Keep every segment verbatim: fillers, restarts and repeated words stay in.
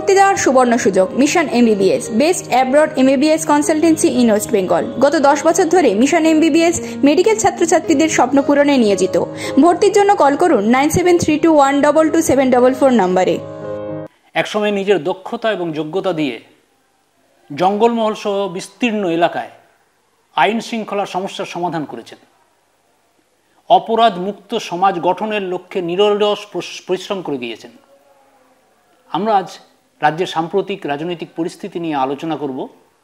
ভর্তি দেওয়ার সুবর্ণ সুযোগ। Mission MBBS, best abroad MBBS consultancy in West Bengal. গত দশ বছর ধরে মিশন এমবিবিএস মেডিকেল ছাত্রছাত্রীদের স্বপ্ন পূরণে নিয়োজিত। ভর্তির জন্য কল করুন nine seven three two one double two seven double four নম্বরে। একসময় নিজের দক্ষতা এবং যোগ্যতা দিয়ে জঙ্গলমহল সহ বিস্তীর্ণ এলাকায় আইন শৃঙ্খলার সমস্যার সমাধান করেছেন। অপরাধ মুক্ত সমাজ গঠনের লক্ষ্যে নিরলস পরিশ্রম করে গিয়েছেন। আমরা আজ রাজ্যের সাম্প্রতিক রাজনৈতিক পরিস্থিতি নিয়ে আলোচনা করব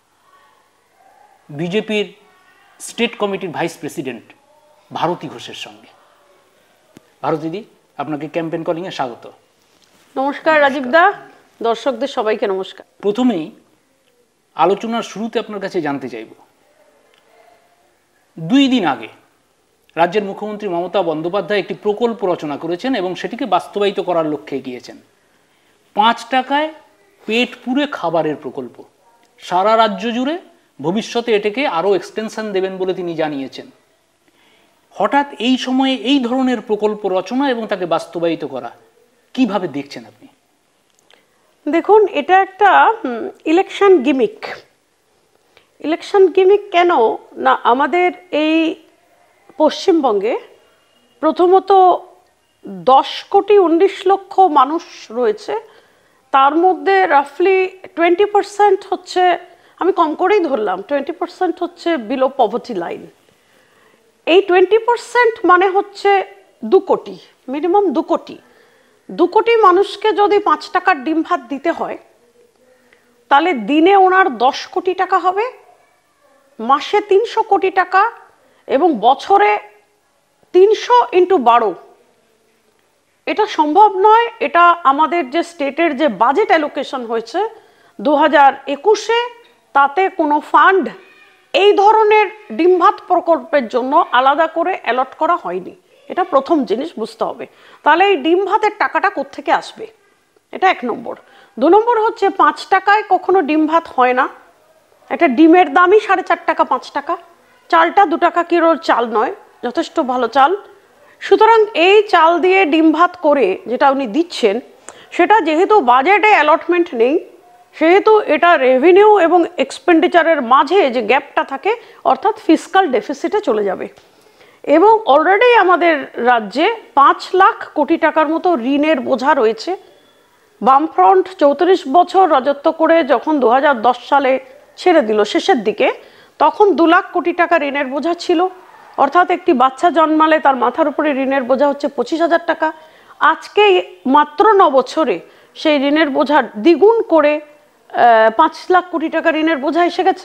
বিজেপির স্টেট কমিটির ভাইস প্রেসিডেন্ট ভারতী ঘোষের সঙ্গে। ভারতীদি, আপনাকে ক্যাম্পেইন কলিং এ স্বাগত। নমস্কার রাজীব দা, দর্শকদের সবাইকে নমস্কার। প্রথমেই আলোচনার শুরুতে আপনার কাছে জানতে চাইব, দুই দিন আগে রাজ্যের মুখ্যমন্ত্রী মমতা বন্দ্যোপাধ্যায় একটি প্রকল্প রচনা করেছেন এবং সেটিকে বাস্তবায়িত করার লক্ষ্যে গিয়েছেন। পাঁচ টাকায় পেট পুরে খাবারের প্রকল্প সারা রাজ্য জুড়ে, ভবিষ্যতে এটাকে আরও এক্সটেনশন দেবেন বলে তিনি জানিয়েছেন। হঠাৎ এই সময়ে এই ধরনের প্রকল্প রচনা এবং তাকে বাস্তবায়িত করা কিভাবে দেখছেন আপনি? দেখুন, এটা একটা ইলেকশন গিমিক। ইলেকশন গিমিক কেন না, আমাদের এই পশ্চিমবঙ্গে প্রথমত দশ কোটি উনিশ লক্ষ মানুষ রয়েছে, তার মধ্যে রাফলি টোয়েন্টি পার্সেন্ট হচ্ছে, আমি কম করেই ধরলাম, টোয়েন্টি পার্সেন্ট হচ্ছে বিলো পভার্টি লাইন। এই টোয়েন্টি পার্সেন্ট মানে হচ্ছে দু কোটি, মিনিমাম দু কোটি দু কোটি মানুষকে যদি পাঁচ টাকার ডিম ভাত দিতে হয়, তাহলে দিনে ওনার দশ কোটি টাকা হবে, মাসে তিনশো কোটি টাকা, এবং বছরে তিনশো ইন্টু বারো। এটা সম্ভব নয়। এটা আমাদের যে স্টেটের যে বাজেট অ্যালোকেশন হয়েছে দু হাজার একুশে, তাতে কোনো ফান্ড এই ধরনের ডিম ভাত প্রকল্পের জন্য আলাদা করে অ্যালট করা হয়নি। এটা প্রথম জিনিস বুঝতে হবে। তাহলে এই ডিম ভাতের টাকাটা কোত্থেকে আসবে, এটা এক নম্বর। দু নম্বর হচ্ছে, পাঁচ টাকায় কখনো ডিম ভাত হয় না। একটা ডিমের দামই সাড়ে চার টাকা পাঁচ টাকা। চালটা দু টাকা কিলোর চাল নয়, যথেষ্ট ভালো চাল। সুতরাং এই চাল দিয়ে ডিম ভাত করে যেটা উনি দিচ্ছেন, সেটা যেহেতু বাজেটে অ্যালটমেন্ট নেই, সেহেতু এটা রেভিনিউ এবং এক্সপেন্ডিচারের মাঝে যে গ্যাপটা থাকে, অর্থাৎ ফিসকাল ডেফিসিটে চলে যাবে। এবং অলরেডি আমাদের রাজ্যে পাঁচ লাখ কোটি টাকার মতো ঋণের বোঝা রয়েছে। বামফ্রন্ট চৌত্রিশ বছর রাজত্ব করে যখন দু হাজার দশ সালে ছেড়ে দিল শেষের দিকে, তখন দু লাখ কোটি টাকা ঋণের বোঝা ছিল। অর্থাৎ একটি বাচ্চা জন্মালে তার মাথার উপরে ঋণের বোঝা হচ্ছে পঁচিশ হাজার টাকা। আজকে মাত্র ন বছরে সেই ঋণের বোঝা দ্বিগুণ করে পাঁচ লাখ কোটি টাকা ঋণের বোঝা এসে গেছে।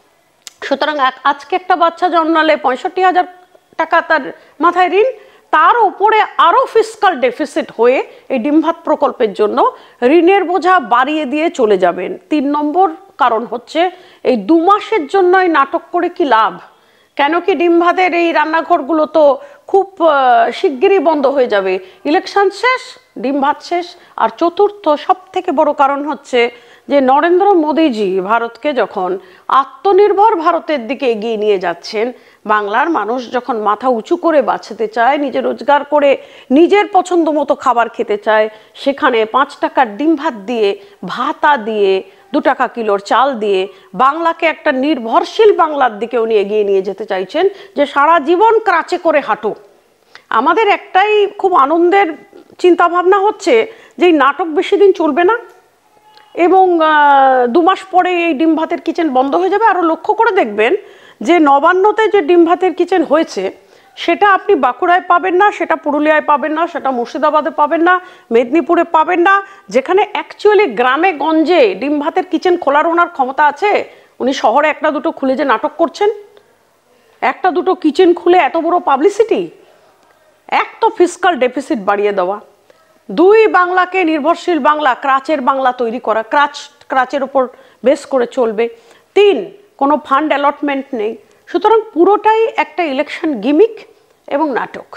সুতরাং আজকে একটা বাচ্চা জন্মালে পঁয়ষট্টি হাজার টাকা তার মাথায় ঋণ, তার উপরে আরও ফিসকাল ডেফিসিট হয়ে এই ডিম ভাত প্রকল্পের জন্য ঋণের বোঝা বাড়িয়ে দিয়ে চলে যাবেন। তিন নম্বর কারণ হচ্ছে, এই দু মাসের জন্যই নাটক করে কি লাভ? কেন কি ডিম ভাতের এই রান্নাঘরগুলো তো খুব শিগগিরই বন্ধ হয়ে যাবে, ইলেকশন শেষ, ডিম ভাত শেষ। আর চতুর্থ সব থেকে বড় কারণ হচ্ছে যে নরেন্দ্র মোদীজি ভারতকে যখন আত্মনির্ভর ভারতের দিকে এগিয়ে নিয়ে যাচ্ছেন, বাংলার মানুষ যখন মাথা উঁচু করে বাঁচতে চায়, নিজে রোজগার করে নিজের পছন্দ মতো খাবার খেতে চায়, সেখানে পাঁচ টাকার ডিম ভাত দিয়ে, ভাতা দিয়ে, দু টাকা কিলোর চাল দিয়ে বাংলাকে একটা নির্ভরশীল বাংলার দিকে উনি এগিয়ে নিয়ে যেতে চাইছেন, যে সারা জীবন ক্রাচে করে হাঁটো। আমাদের একটাই খুব আনন্দের চিন্তা ভাবনা হচ্ছে যে এই নাটক বেশি দিন চলবে না এবং দু মাস পরে এই ডিম ভাতের কিচেন বন্ধ হয়ে যাবে। আরও লক্ষ্য করে দেখবেন যে নবান্নতে যে ডিম ভাতের কিচেন হয়েছে, সেটা আপনি বাঁকুড়ায় পাবেন না, সেটা পুরুলিয়ায় পাবেন না, সেটা মুর্শিদাবাদে পাবেন না, মেদিনীপুরে পাবেন না। যেখানে অ্যাকচুয়ালি গ্রামে গঞ্জে ডিম ভাতের কিচেন খোলার ওনার ক্ষমতা আছে, উনি শহরে একটা দুটো খুলে যে নাটক করছেন, একটা দুটো কিচেন খুলে এত বড় পাবলিসিটি। এক তো ফিসকাল ডেফিসিট বাড়িয়ে দেওয়া, দুই বাংলাকে নির্ভরশীল বাংলা, ক্রাচের বাংলা তৈরি করা, ক্রাচ ক্রাচের ওপর বেস করে চলবে, তিন কোনো ফান্ড অ্যালটমেন্ট নেই। সুতরাং পুরোটাই একটা ইলেকশন গিমিক এবং নাটক।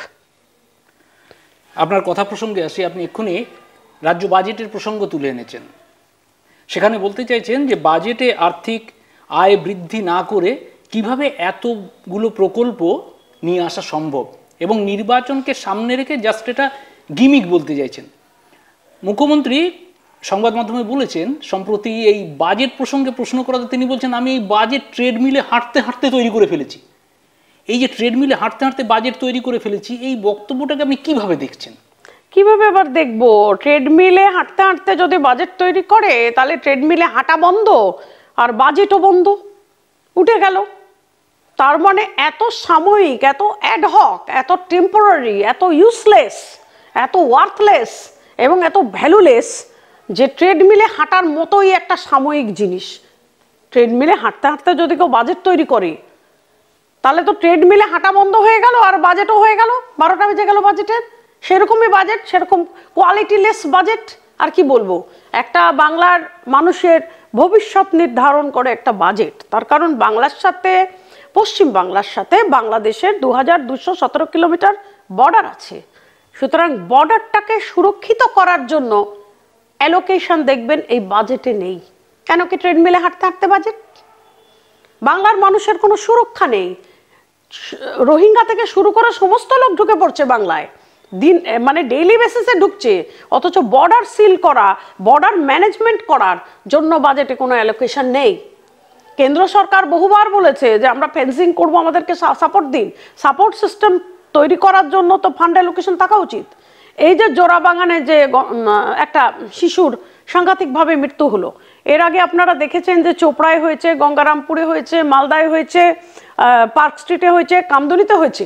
আপনার কথা প্রসঙ্গে আসি, আপনি এক্ষুনি রাজ্য বাজেটের প্রসঙ্গ তুলে এনেছেন। সেখানে বলতে চাইছেন যে বাজেটে আর্থিক আয় বৃদ্ধি না করে কিভাবে এতগুলো প্রকল্প নিয়ে আসা সম্ভব, এবং নির্বাচনকে সামনে রেখে জাস্ট এটা গিমিক বলতে চাইছেন। মুখ্যমন্ত্রী সংবাদ মাধ্যমে বলেছেন সম্প্রতি এই বাজেট প্রসঙ্গে প্রশ্ন করাতে তিনি বলছেন আমি এই বাজেট ট্রেডমিলে হাঁটতে হাঁটতে তৈরি করে ফেলেছি। এই যে ট্রেডমিলে হাঁটতে হাঁটতে বাজেট তৈরি করে ফেলেছি, এই বক্তব্যটাকে আপনি কিভাবে দেখছেন? কিভাবে আবার দেখবো? ট্রেডমিলে হাঁটতে হাঁটতে যদি বাজেট তৈরি করে তাহলে ট্রেডমিলে হাঁটা বন্ধ আর বাজেটও বন্ধ, উঠে গেল। তার মানে এত সাময়িক, এত অ্যাডহক, এত টেম্পোরারি, এত ইউজলেস, এত ওয়ার্থলেস এবং এত ভ্যালুলেস যে ট্রেডমিলে হাঁটার মতোই একটা সাময়িক জিনিস। ট্রেডমিলে হাঁটতে হাঁটতে যদি কেউ বাজেট তৈরি করে তাহলে তো ট্রেডমিলে হাঁটা বন্ধ হয়ে গেল আর বাজেটও হয়ে গেল, বারোটা বেজে গেল বাজেটের। সেরকমই বাজেট, সেরকম কোয়ালিটিলেস বাজেট। আর কি বলবো, একটা বাংলার মানুষের ভবিষ্যৎ নির্ধারণ করে একটা বাজেট। তার কারণ বাংলার সাথে, পশ্চিম বাংলার সাথে বাংলাদেশের দু হাজার দুশো সতেরো কিলোমিটার বর্ডার আছে। সুতরাং বর্ডারটাকে সুরক্ষিত করার জন্য অ্যালোকেশন দেখবেন এই বাজেটে নেই। কেন কি ট্রেডমিলে হাঁটতে হাঁটতে বাজেট? বাংলার মানুষের কোনো সুরক্ষা নেই। রোহিঙ্গা থেকে শুরু করে সমস্ত লোক ঢুকে পড়ছে বাংলায়, দিন মানে ডেইলি বেসিসে ঢুকছে, অথচ বর্ডার সিল করা, বর্ডার ম্যানেজমেন্ট করার জন্য বাজেটে কোনো অ্যালোকেশন নেই। কেন্দ্র সরকার বহুবার বলেছে যে আমরা ফেন্সিং করব, আমাদেরকে সাপোর্ট দিন। সাপোর্ট সিস্টেম তৈরি করার জন্য তো ফান্ড অ্যালোকেশন থাকা উচিত। এই যে জোড়াবাগানে যে একটা শিশুর সাংঘাতিকভাবে মৃত্যু হলো, এর আগে আপনারা দেখেছেন যে চোপড়ায় হয়েছে, গঙ্গারামপুরে হয়েছে, মালদায় হয়েছে, পার্ক স্ট্রিটে হয়েছে, কামদুনিতে হয়েছে।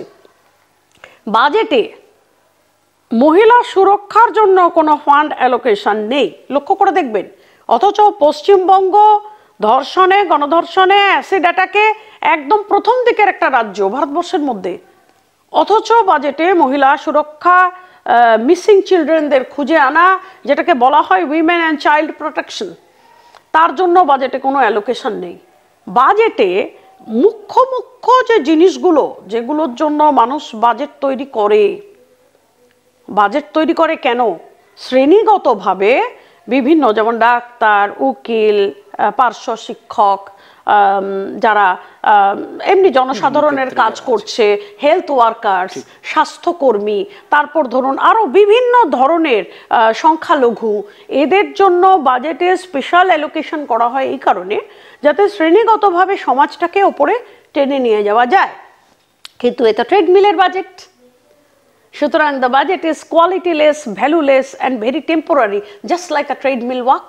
বাজেটে মহিলা সুরক্ষার জন্য কোনো ফান্ড অ্যালোকেশন নেই, লক্ষ্য করে দেখবেন। অথচ পশ্চিমবঙ্গ ধর্ষণে, গণধর্ষণে, অ্যাসিড অ্যাটাকে একদম প্রথম দিকের একটা রাজ্য ভারতবর্ষের মধ্যে, অথচ বাজেটে মহিলা সুরক্ষা, মিসিং চিলড্রেনদের খুঁজে আনা, যেটাকে বলা হয় উইমেন অ্যান্ড চাইল্ড প্রোটেকশন, তার জন্য বাজেটে কোনো অ্যালোকেশন নেই। বাজেটে মুখ্য মুখ্য যে জিনিসগুলো, যেগুলোর জন্য মানুষ বাজেট তৈরি করে, বাজেট তৈরি করে কেন? শ্রেণীগতভাবে বিভিন্ন, যেমন ডাক্তার, উকিল, পার্শ্ব শিক্ষক, যারা এমনি জনসাধারণের কাজ করছে, হেলথ ওয়ার্কার্স, স্বাস্থ্যকর্মী, তারপর ধরুন আরও বিভিন্ন ধরনের সংখ্যালঘু, এদের জন্য বাজেটে স্পেশাল অ্যালোকেশন করা হয় এই কারণে যাতে শ্রেণীগতভাবে সমাজটাকে ওপরে টেনে নিয়ে যাওয়া যায়। কিন্তু এটা ট্রেডমিলের বাজেট। সুতরাং the budget is qualityless, valueless and very temporary, just like a treadmill walk.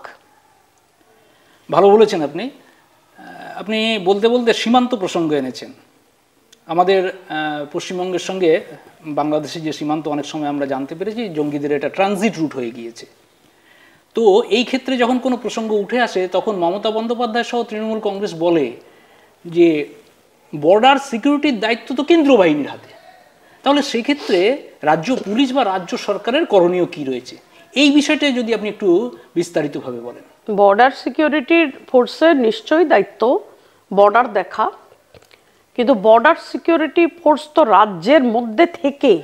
ভালো বলেছেন আপনি। আপনি বলতে বলতে সীমান্ত প্রসঙ্গ এনেছেন। আমাদের পশ্চিমবঙ্গের সঙ্গে বাংলাদেশের যে সীমান্ত, অনেক সময় আমরা জানতে পেরেছি জঙ্গিদের এটা ট্রানজিট রুট হয়ে গিয়েছে। তো এই ক্ষেত্রে যখন কোনো প্রসঙ্গ উঠে আসে তখন মমতা বন্দ্যোপাধ্যায় সহ তৃণমূল কংগ্রেস বলে যে বর্ডার সিকিউরিটির দায়িত্ব তো কেন্দ্র বাহিনীর হাতে। তাহলে সেক্ষেত্রে রাজ্য পুলিশ বা রাজ্য সরকারের করণীয় কি রয়েছে, এই বিষয়টা যদি আপনি একটু বিস্তারিতভাবে বলেন। বর্ডার সিকিউরিটির ফোর্সের নিশ্চয়ই দায়িত্ব বর্ডার দেখা, কিন্তু বর্ডার সিকিউরিটি ফোর্স তো রাজ্যের মধ্যে থেকে,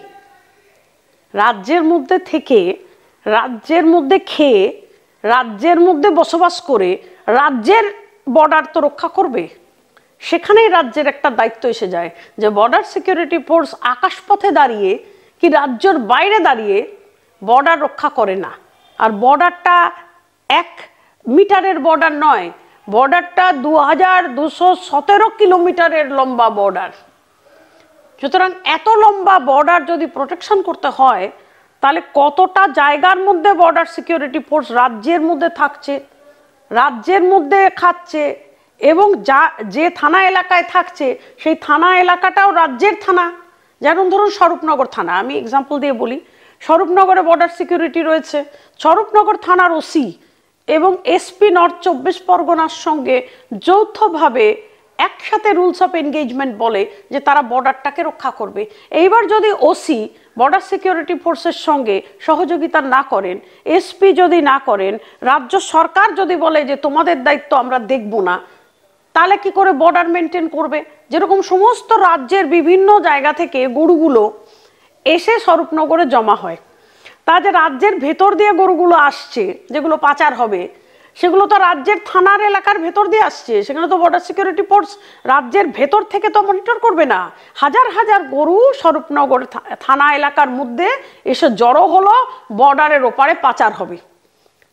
রাজ্যের মধ্যে থেকে, রাজ্যের মধ্যে খেয়ে, রাজ্যের মধ্যে বসবাস করে রাজ্যের বর্ডার তো রক্ষা করবে। সেখানেই রাজ্যের একটা দায়িত্ব এসে যায় যে বর্ডার সিকিউরিটি ফোর্স আকাশপথে দাঁড়িয়ে কি রাজ্যের বাইরে দাঁড়িয়ে বর্ডার রক্ষা করে না। আর বর্ডারটা এক মিটারের বর্ডার নয়, বর্ডারটা দু হাজার দুশো সতেরো কিলোমিটারের লম্বা বর্ডার। সুতরাং এত লম্বা বর্ডার যদি প্রোটেকশন করতে হয় তাহলে কতটা জায়গার মধ্যে বর্ডার সিকিউরিটি ফোর্স রাজ্যের মধ্যে থাকছে, রাজ্যের মধ্যে খাচ্ছে, এবং যা যে থানা এলাকায় থাকছে সেই থানা এলাকাটাও রাজ্যের থানা। যেমন ধরুন স্বরূপনগর থানা, আমি এক্সাম্পল দিয়ে বলি, স্বরূপনগরে বর্ডার সিকিউরিটি রয়েছে। স্বরূপনগর থানার ওসি এবং এসপি নর্থ চব্বিশ পরগনার সঙ্গে যৌথভাবে একসাথে রুলস অফ এনগেজমেন্ট বলে যে তারা বর্ডারটাকে রক্ষা করবে। এইবার যদি ওসি বর্ডার সিকিউরিটি ফোর্সের সঙ্গে সহযোগিতা না করেন, এসপি যদি না করেন, রাজ্য সরকার যদি বলে যে তোমাদের দায়িত্ব আমরা দেখব না, তাহলে কি করে বর্ডার মেনটেন করবে? যেরকম সমস্ত রাজ্যের বিভিন্ন জায়গা থেকে গরুগুলো এসে স্বরূপনগরে জমা হয়, তা যে রাজ্যের ভেতর দিয়ে গরুগুলো আসছে যেগুলো পাচার হবে, সেগুলো তো রাজ্যের থানার এলাকার ভেতর দিয়ে আসছে, সেখানে তো বর্ডার সিকিউরিটি ফোর্স রাজ্যের ভেতর থেকে তো মনিটর করবে না। হাজার হাজার গরু স্বরূপনগর থানা এলাকার মধ্যে এসে জড়ো হলো, বর্ডারের ওপারে পাচার হবে।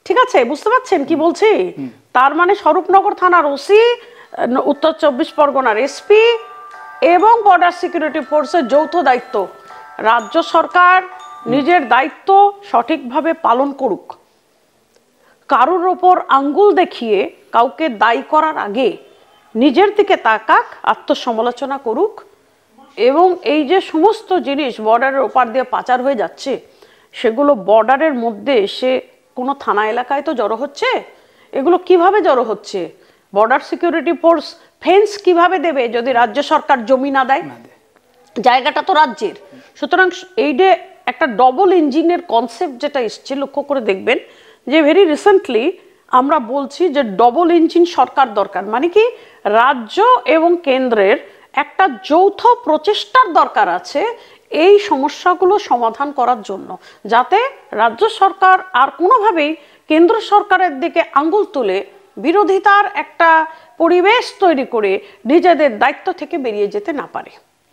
ঠিক আছে, বুঝতে পারছেন কি বলছি? তার মানে স্বরূপনগর থানার ওসি, উত্তর চব্বিশ পরগনার এসপি এবং বর্ডার সিকিউরিটি ফোর্সের যৌথ দায়িত্ব। রাজ্য সরকার নিজের দায়িত্ব সঠিকভাবে পালন করুক, কারোর ওপর আঙ্গুল দেখিয়ে কাউকে দায়ী করার আগে নিজের দিকে তাকাক, আত্মসমালোচনা করুক, এবং এই যে সমস্ত জিনিস বর্ডারের ওপার দিয়ে পাচার হয়ে যাচ্ছে সেগুলো বর্ডারের মধ্যে এসে কোনো থানা এলাকায় তো জড়ো হচ্ছে। এগুলো কিভাবে জড়ো হচ্ছে? বর্ডার সিকিউরিটি ফোর্স ফেন্স কিভাবে দেবে যদি রাজ্য সরকার জমি না দেয়? জায়গাটা তো রাজ্যের। সুতরাং এই যে একটা ডবল ইঞ্জিনের কনসেপ্ট যেটা এসছে, লক্ষ্য করে দেখবেন যে ভেরি রিসেন্টলি আমরা বলছি যে ডবল ইঞ্জিন সরকার দরকার। মানে কি, রাজ্য এবং কেন্দ্রের একটা যৌথ প্রচেষ্টার দরকার আছে এই সমস্যাগুলো সমাধান করার জন্য, যাতে রাজ্য সরকার আর কোনোভাবেই কেন্দ্র সরকারের দিকে আঙ্গুল তুলে বিরোধিতার একটা পরিবেশ তৈরি করে নিজেদের দায়িত্ব থেকে বেরিয়ে যেতে না পারে।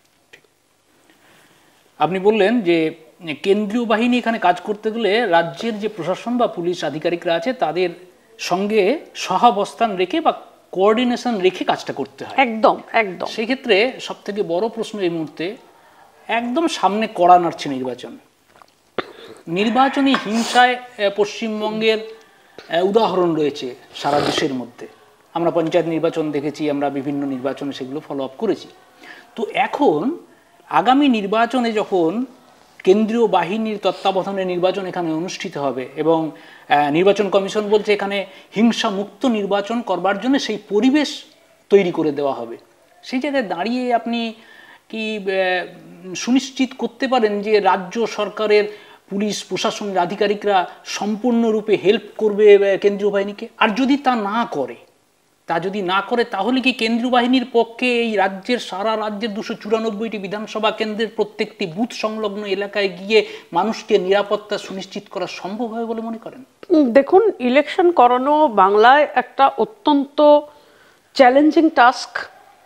আপনি বললেন যে কেন্দ্রীয় বাহিনী এখানে কাজ করতে গেলে রাজ্যের যে প্রশাসন বা পুলিশ আধিকারিকরা আছে তাদের সঙ্গে সহাবস্থান রেখে বা কোঅর্ডিনেশন রেখে কাজটা করতে হয়। একদম একদম। সেই ক্ষেত্রে সব থেকে বড় প্রশ্ন এই মুহূর্তে, একদম সামনে কড়া নাড়ছে নির্বাচন, নির্বাচনী হিংসায় পশ্চিমবঙ্গের উদাহরণ রয়েছে সারা দেশের মধ্যে। আমরা পঞ্চায়েত নির্বাচন দেখেছি, আমরা বিভিন্ন নির্বাচনে সেগুলো ফলো আপ করেছি। তো এখন আগামী নির্বাচনে যখন কেন্দ্রীয় বাহিনীর তত্ত্বাবধানে নির্বাচন এখানে অনুষ্ঠিত হবে এবং নির্বাচন কমিশন বলছে এখানে হিংসা মুক্ত নির্বাচন করবার জন্য সেই পরিবেশ তৈরি করে দেওয়া হবে, সেই জায়গায় দাঁড়িয়ে আপনি কি সুনিশ্চিত করতে পারেন যে রাজ্য সরকারের পুলিশ প্রশাসনের আধিকারিকরা সম্পূর্ণরূপে হেল্প করবে কেন্দ্রীয় বাহিনীকে? আর যদি তা না করে তা যদি না করে তাহলে কি কেন্দ্রীয় বাহিনীর পক্ষে এই রাজ্যের সারা রাজ্যের দুশো চুরানব্বইটি বিধানসভা কেন্দ্রের প্রত্যেকটি বুথ সংলগ্ন এলাকায় গিয়ে মানুষকে নিরাপত্তা সুনিশ্চিত করা সম্ভব হয় বলে মনে করেন? দেখুন, ইলেকশন করানো বাংলায় একটা অত্যন্ত চ্যালেঞ্জিং টাস্ক।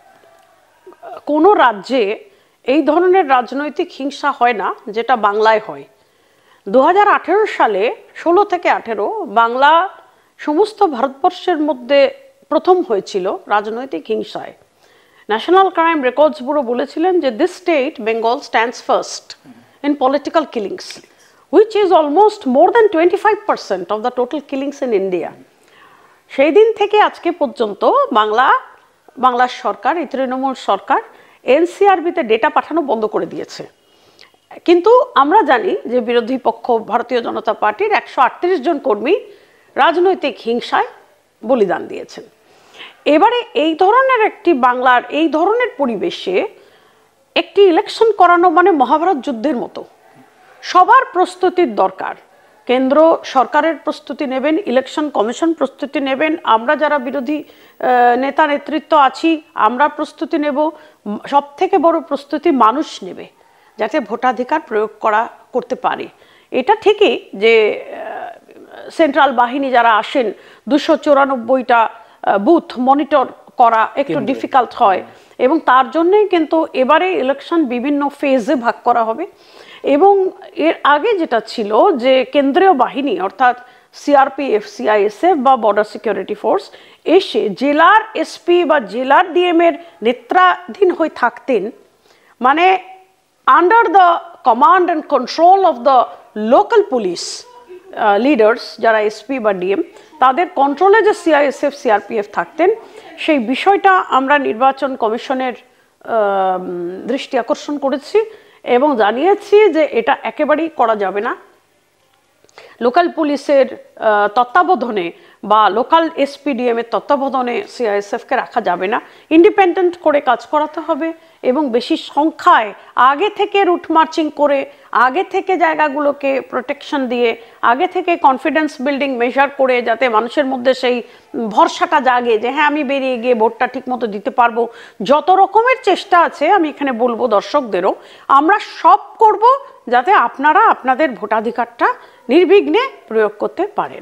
কোনো রাজ্যে এই ধরনের রাজনৈতিক হিংসা হয় না যেটা বাংলায় হয়। দু হাজার আঠেরো সালে ষোলো থেকে আঠেরো বাংলা সমস্ত ভারতবর্ষের মধ্যে প্রথম হয়েছিল রাজনৈতিক হিংসায়। ন্যাশনাল ক্রাইম রেকর্ডস ব্যুরো বলেছিলেন যে this state Bengal stands first in political killings, which is almost more than twenty five percent of the total killings in India. সেই দিন থেকে আজকে পর্যন্ত বাংলা বাংলার সরকার, এই তৃণমূল সরকার এনসিআরবিতে ডেটা পাঠানো বন্ধ করে দিয়েছে। কিন্তু আমরা জানি যে বিরোধী পক্ষ ভারতীয় জনতা পার্টির একশো আটত্রিশ জন কর্মী রাজনৈতিক হিংসায় বলিদান দিয়েছেন। এবারে এই ধরনের একটি বাংলার এই ধরনের পরিবেশে একটি ইলেকশন করানো মানে মহাভারত যুদ্ধের মতো। সবার প্রস্তুতির দরকার। কেন্দ্র সরকারের প্রস্তুতি নেবেন, ইলেকশন কমিশন প্রস্তুতি নেবেন, আমরা যারা বিরোধী নেতা নেতৃত্ব আছি আমরা প্রস্তুতি নেব, সব থেকে বড় প্রস্তুতি মানুষ নেবে যাতে ভোটাধিকার প্রয়োগ করা করতে পারে। এটা ঠিকই যে সেন্ট্রাল বাহিনী যারা আসেন দুশো চুরানব্বইটা বুথ মনিটর করা একটু ডিফিকাল্ট হয়, এবং তার জন্যই কিন্তু এবারে ইলেকশন বিভিন্ন ফেজে ভাগ করা হবে। এবং এর আগে যেটা ছিল যে কেন্দ্রীয় বাহিনী অর্থাৎ সিআরপিএফ, সিআইএসএফ বা বর্ডার সিকিউরিটি ফোর্স এসে জেলার এসপি বা জেলার ডিএম এর নেতৃত্বাধীন হয়ে থাকতেন, মানে under the command and control of the local police leaders যারা এসপি বা ডিএম, তাদের কন্ট্রোলে যে সিআইএসএফ সিআরপিএফ থাকতেন, সেই বিষয়টা আমরা নির্বাচন কমিশনের দৃষ্টি আকর্ষণ করেছি এবং জানিয়েছি যে এটা একেবারেই করা যাবে না। লোকাল পুলিশের তত্ত্বাবধানে বা লোকাল এসপিডিএম এর তত্ত্বাবধানে সিআইএসএফকে রাখা যাবে না, ইন্ডিপেন্ডেন্ট করে কাজ করাতে হবে এবং বেশি সংখ্যায় আগে থেকে রুট মার্চিং করে, আগে থেকে জায়গাগুলোকে প্রোটেকশন দিয়ে, আগে থেকে কনফিডেন্স বিল্ডিং মেজার করে, যাতে মানুষের মধ্যে সেই ভরসাটা জাগে যে হ্যাঁ আমি বেরিয়ে গিয়ে ভোটটা ঠিকমতো দিতে পারবো। যত রকমের চেষ্টা আছে আমি এখানে বলবো দর্শকদেরও, আমরা সব করব যাতে আপনারা আপনাদের ভোটাধিকারটা নির্বিঘ্নে প্রয়োগ করতে পারেন।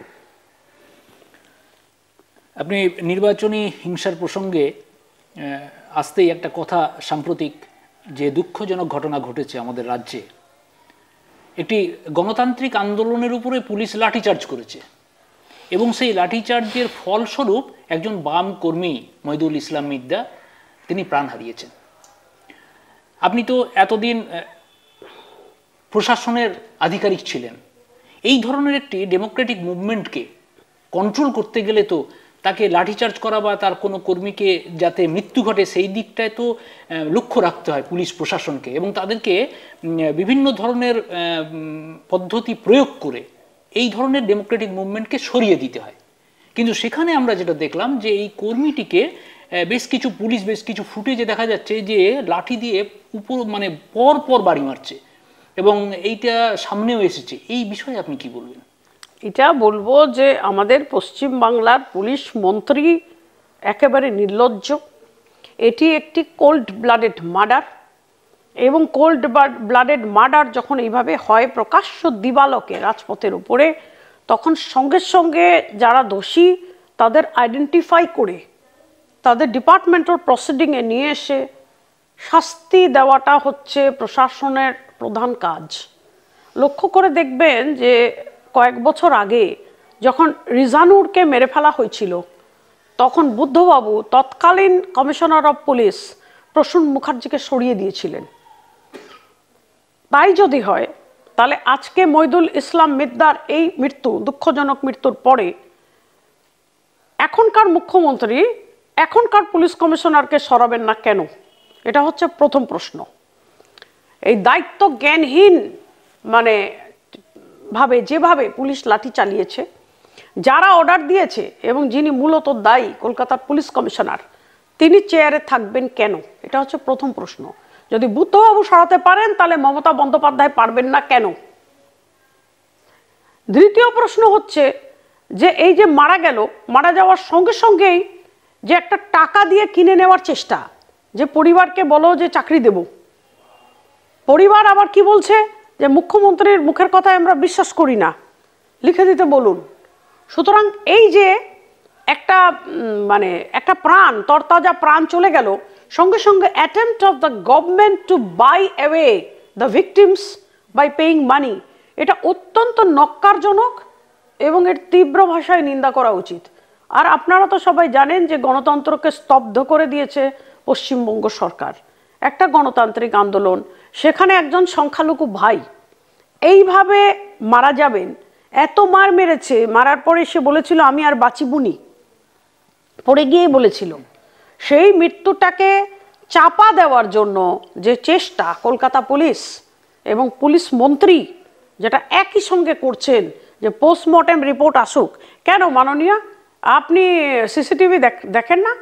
আপনি নির্বাচনী হিংসার প্রসঙ্গে আসতেই একটা কথা, সাম্প্রতিক যে দুঃখজনক ঘটনা ঘটেছে আমাদের রাজ্যে, একটি গণতান্ত্রিক আন্দোলনের উপরে পুলিশ লাঠিচার্জ করেছে এবং সেই লাঠিচার্জের ফলস্বরূপ একজন বাম কর্মী মহিদুল ইসলাম মিদ্দা তিনি প্রাণ হারিয়েছেন। আপনি তো এতদিন প্রশাসনের আধিকারিক ছিলেন, এই ধরনের একটি ডেমোক্রেটিক মুভমেন্টকে কন্ট্রোল করতে গেলে তো তাকে লাঠিচার্জ করা বা তার কোনো কর্মীকে যাতে মৃত্যু ঘটে সেই দিকটায় তো লক্ষ্য রাখতে হয় পুলিশ প্রশাসনকে, এবং তাদেরকে বিভিন্ন ধরনের পদ্ধতি প্রয়োগ করে এই ধরনের ডেমোক্রেটিক মুভমেন্টকে সরিয়ে দিতে হয়। কিন্তু সেখানে আমরা যেটা দেখলাম যে এই কর্মীটিকে বেশ কিছু পুলিশ বেশ কিছু ফুটেজে দেখা যাচ্ছে যে লাঠি দিয়ে উপর মানে পর পর বাড়ি মারছে, এবং এইটা সামনেও এসেছে। এই বিষয়ে আপনি কি বলবেন? এটা বলবো যে আমাদের পশ্চিম বাংলার পুলিশ মন্ত্রী একেবারে নির্লজ্জ। এটি একটি কোল্ড ব্লাডেড মার্ডার, এবং কোল্ড ব্লাডেড মার্ডার যখন এইভাবে হয় প্রকাশ্য দিবালোকে রাজপথের উপরে, তখন সঙ্গে সঙ্গে যারা দোষী তাদের আইডেন্টিফাই করে তাদের ডিপার্টমেন্টাল প্রসিডিংয়ে নিয়ে এসে শাস্তি দেওয়াটা হচ্ছে প্রশাসনের প্রধান কাজ। লক্ষ্য করে দেখবেন যে কয়েক বছর আগে যখন রিজানুরকে মেরে ফেলা হয়েছিল, তখন বুদ্ধবাবু তৎকালীন কমিশনার অফ পুলিশ প্রসূন মুখার্জিকে সরিয়ে দিয়েছিলেন। তাই যদি হয় তাহলে আজকে মহিদুল ইসলাম মিদ্দার এই মৃত্যু, দুঃখজনক মৃত্যুর পরে এখনকার মুখ্যমন্ত্রী এখনকার পুলিশ কমিশনারকে সরাবেন না কেন? এটা হচ্ছে প্রথম প্রশ্ন। এই দায়িত্ব জ্ঞানহীন মানে ভাবে যেভাবে পুলিশ লাঠি চালিয়েছে, যারা অর্ডার দিয়েছে এবং যিনি মূলত দায়ী কলকাতার পুলিশ কমিশনার, তিনি চেয়ারে থাকবেন কেন? এটা হচ্ছে প্রথম প্রশ্ন। যদি বুদ্ধবাবু সরাতে পারেন তাহলে মমতা বন্দ্যোপাধ্যায় পারবেন না কেন? দ্বিতীয় প্রশ্ন হচ্ছে যে এই যে মারা গেল, মারা যাওয়ার সঙ্গে সঙ্গেই যে একটা টাকা দিয়ে কিনে নেওয়ার চেষ্টা, যে পরিবারকে বলো যে চাকরি দেব, পরিবার আবার কি বলছে যে মুখ্যমন্ত্রীর মুখের কথায় আমরা বিশ্বাস করি না, লিখে দিতে বলুন। সুতরাং এই যে একটা মানে একটা প্রাণ, তরতাজা প্রাণ চলে গেল, সঙ্গে সঙ্গে attempt of the government to buy away the victims by paying money, এটা অত্যন্ত নক্কারজনক এবং এর তীব্র ভাষায় নিন্দা করা উচিত। আর আপনারা তো সবাই জানেন যে গণতন্ত্রকে স্তব্ধ করে দিয়েছে পশ্চিমবঙ্গ সরকার। একটা গণতান্ত্রিক আন্দোলন, সেখানে একজন সংখ্যালঘু ভাই এইভাবে মারা যাবেন, এত মার মেরেছে, মারার পরে সে বলেছিল আমি আর বাঁচিবুনি, পড়ে গিয়েই বলেছিল। সেই মৃত্যুটাকে চাপা দেওয়ার জন্য যে চেষ্টা কলকাতা পুলিশ এবং পুলিশ মন্ত্রী যেটা একই সঙ্গে করছেন যে পোস্টমর্টেম রিপোর্ট আসুক, কেন মাননীয় আপনি সিসিটিভি দেখেন না?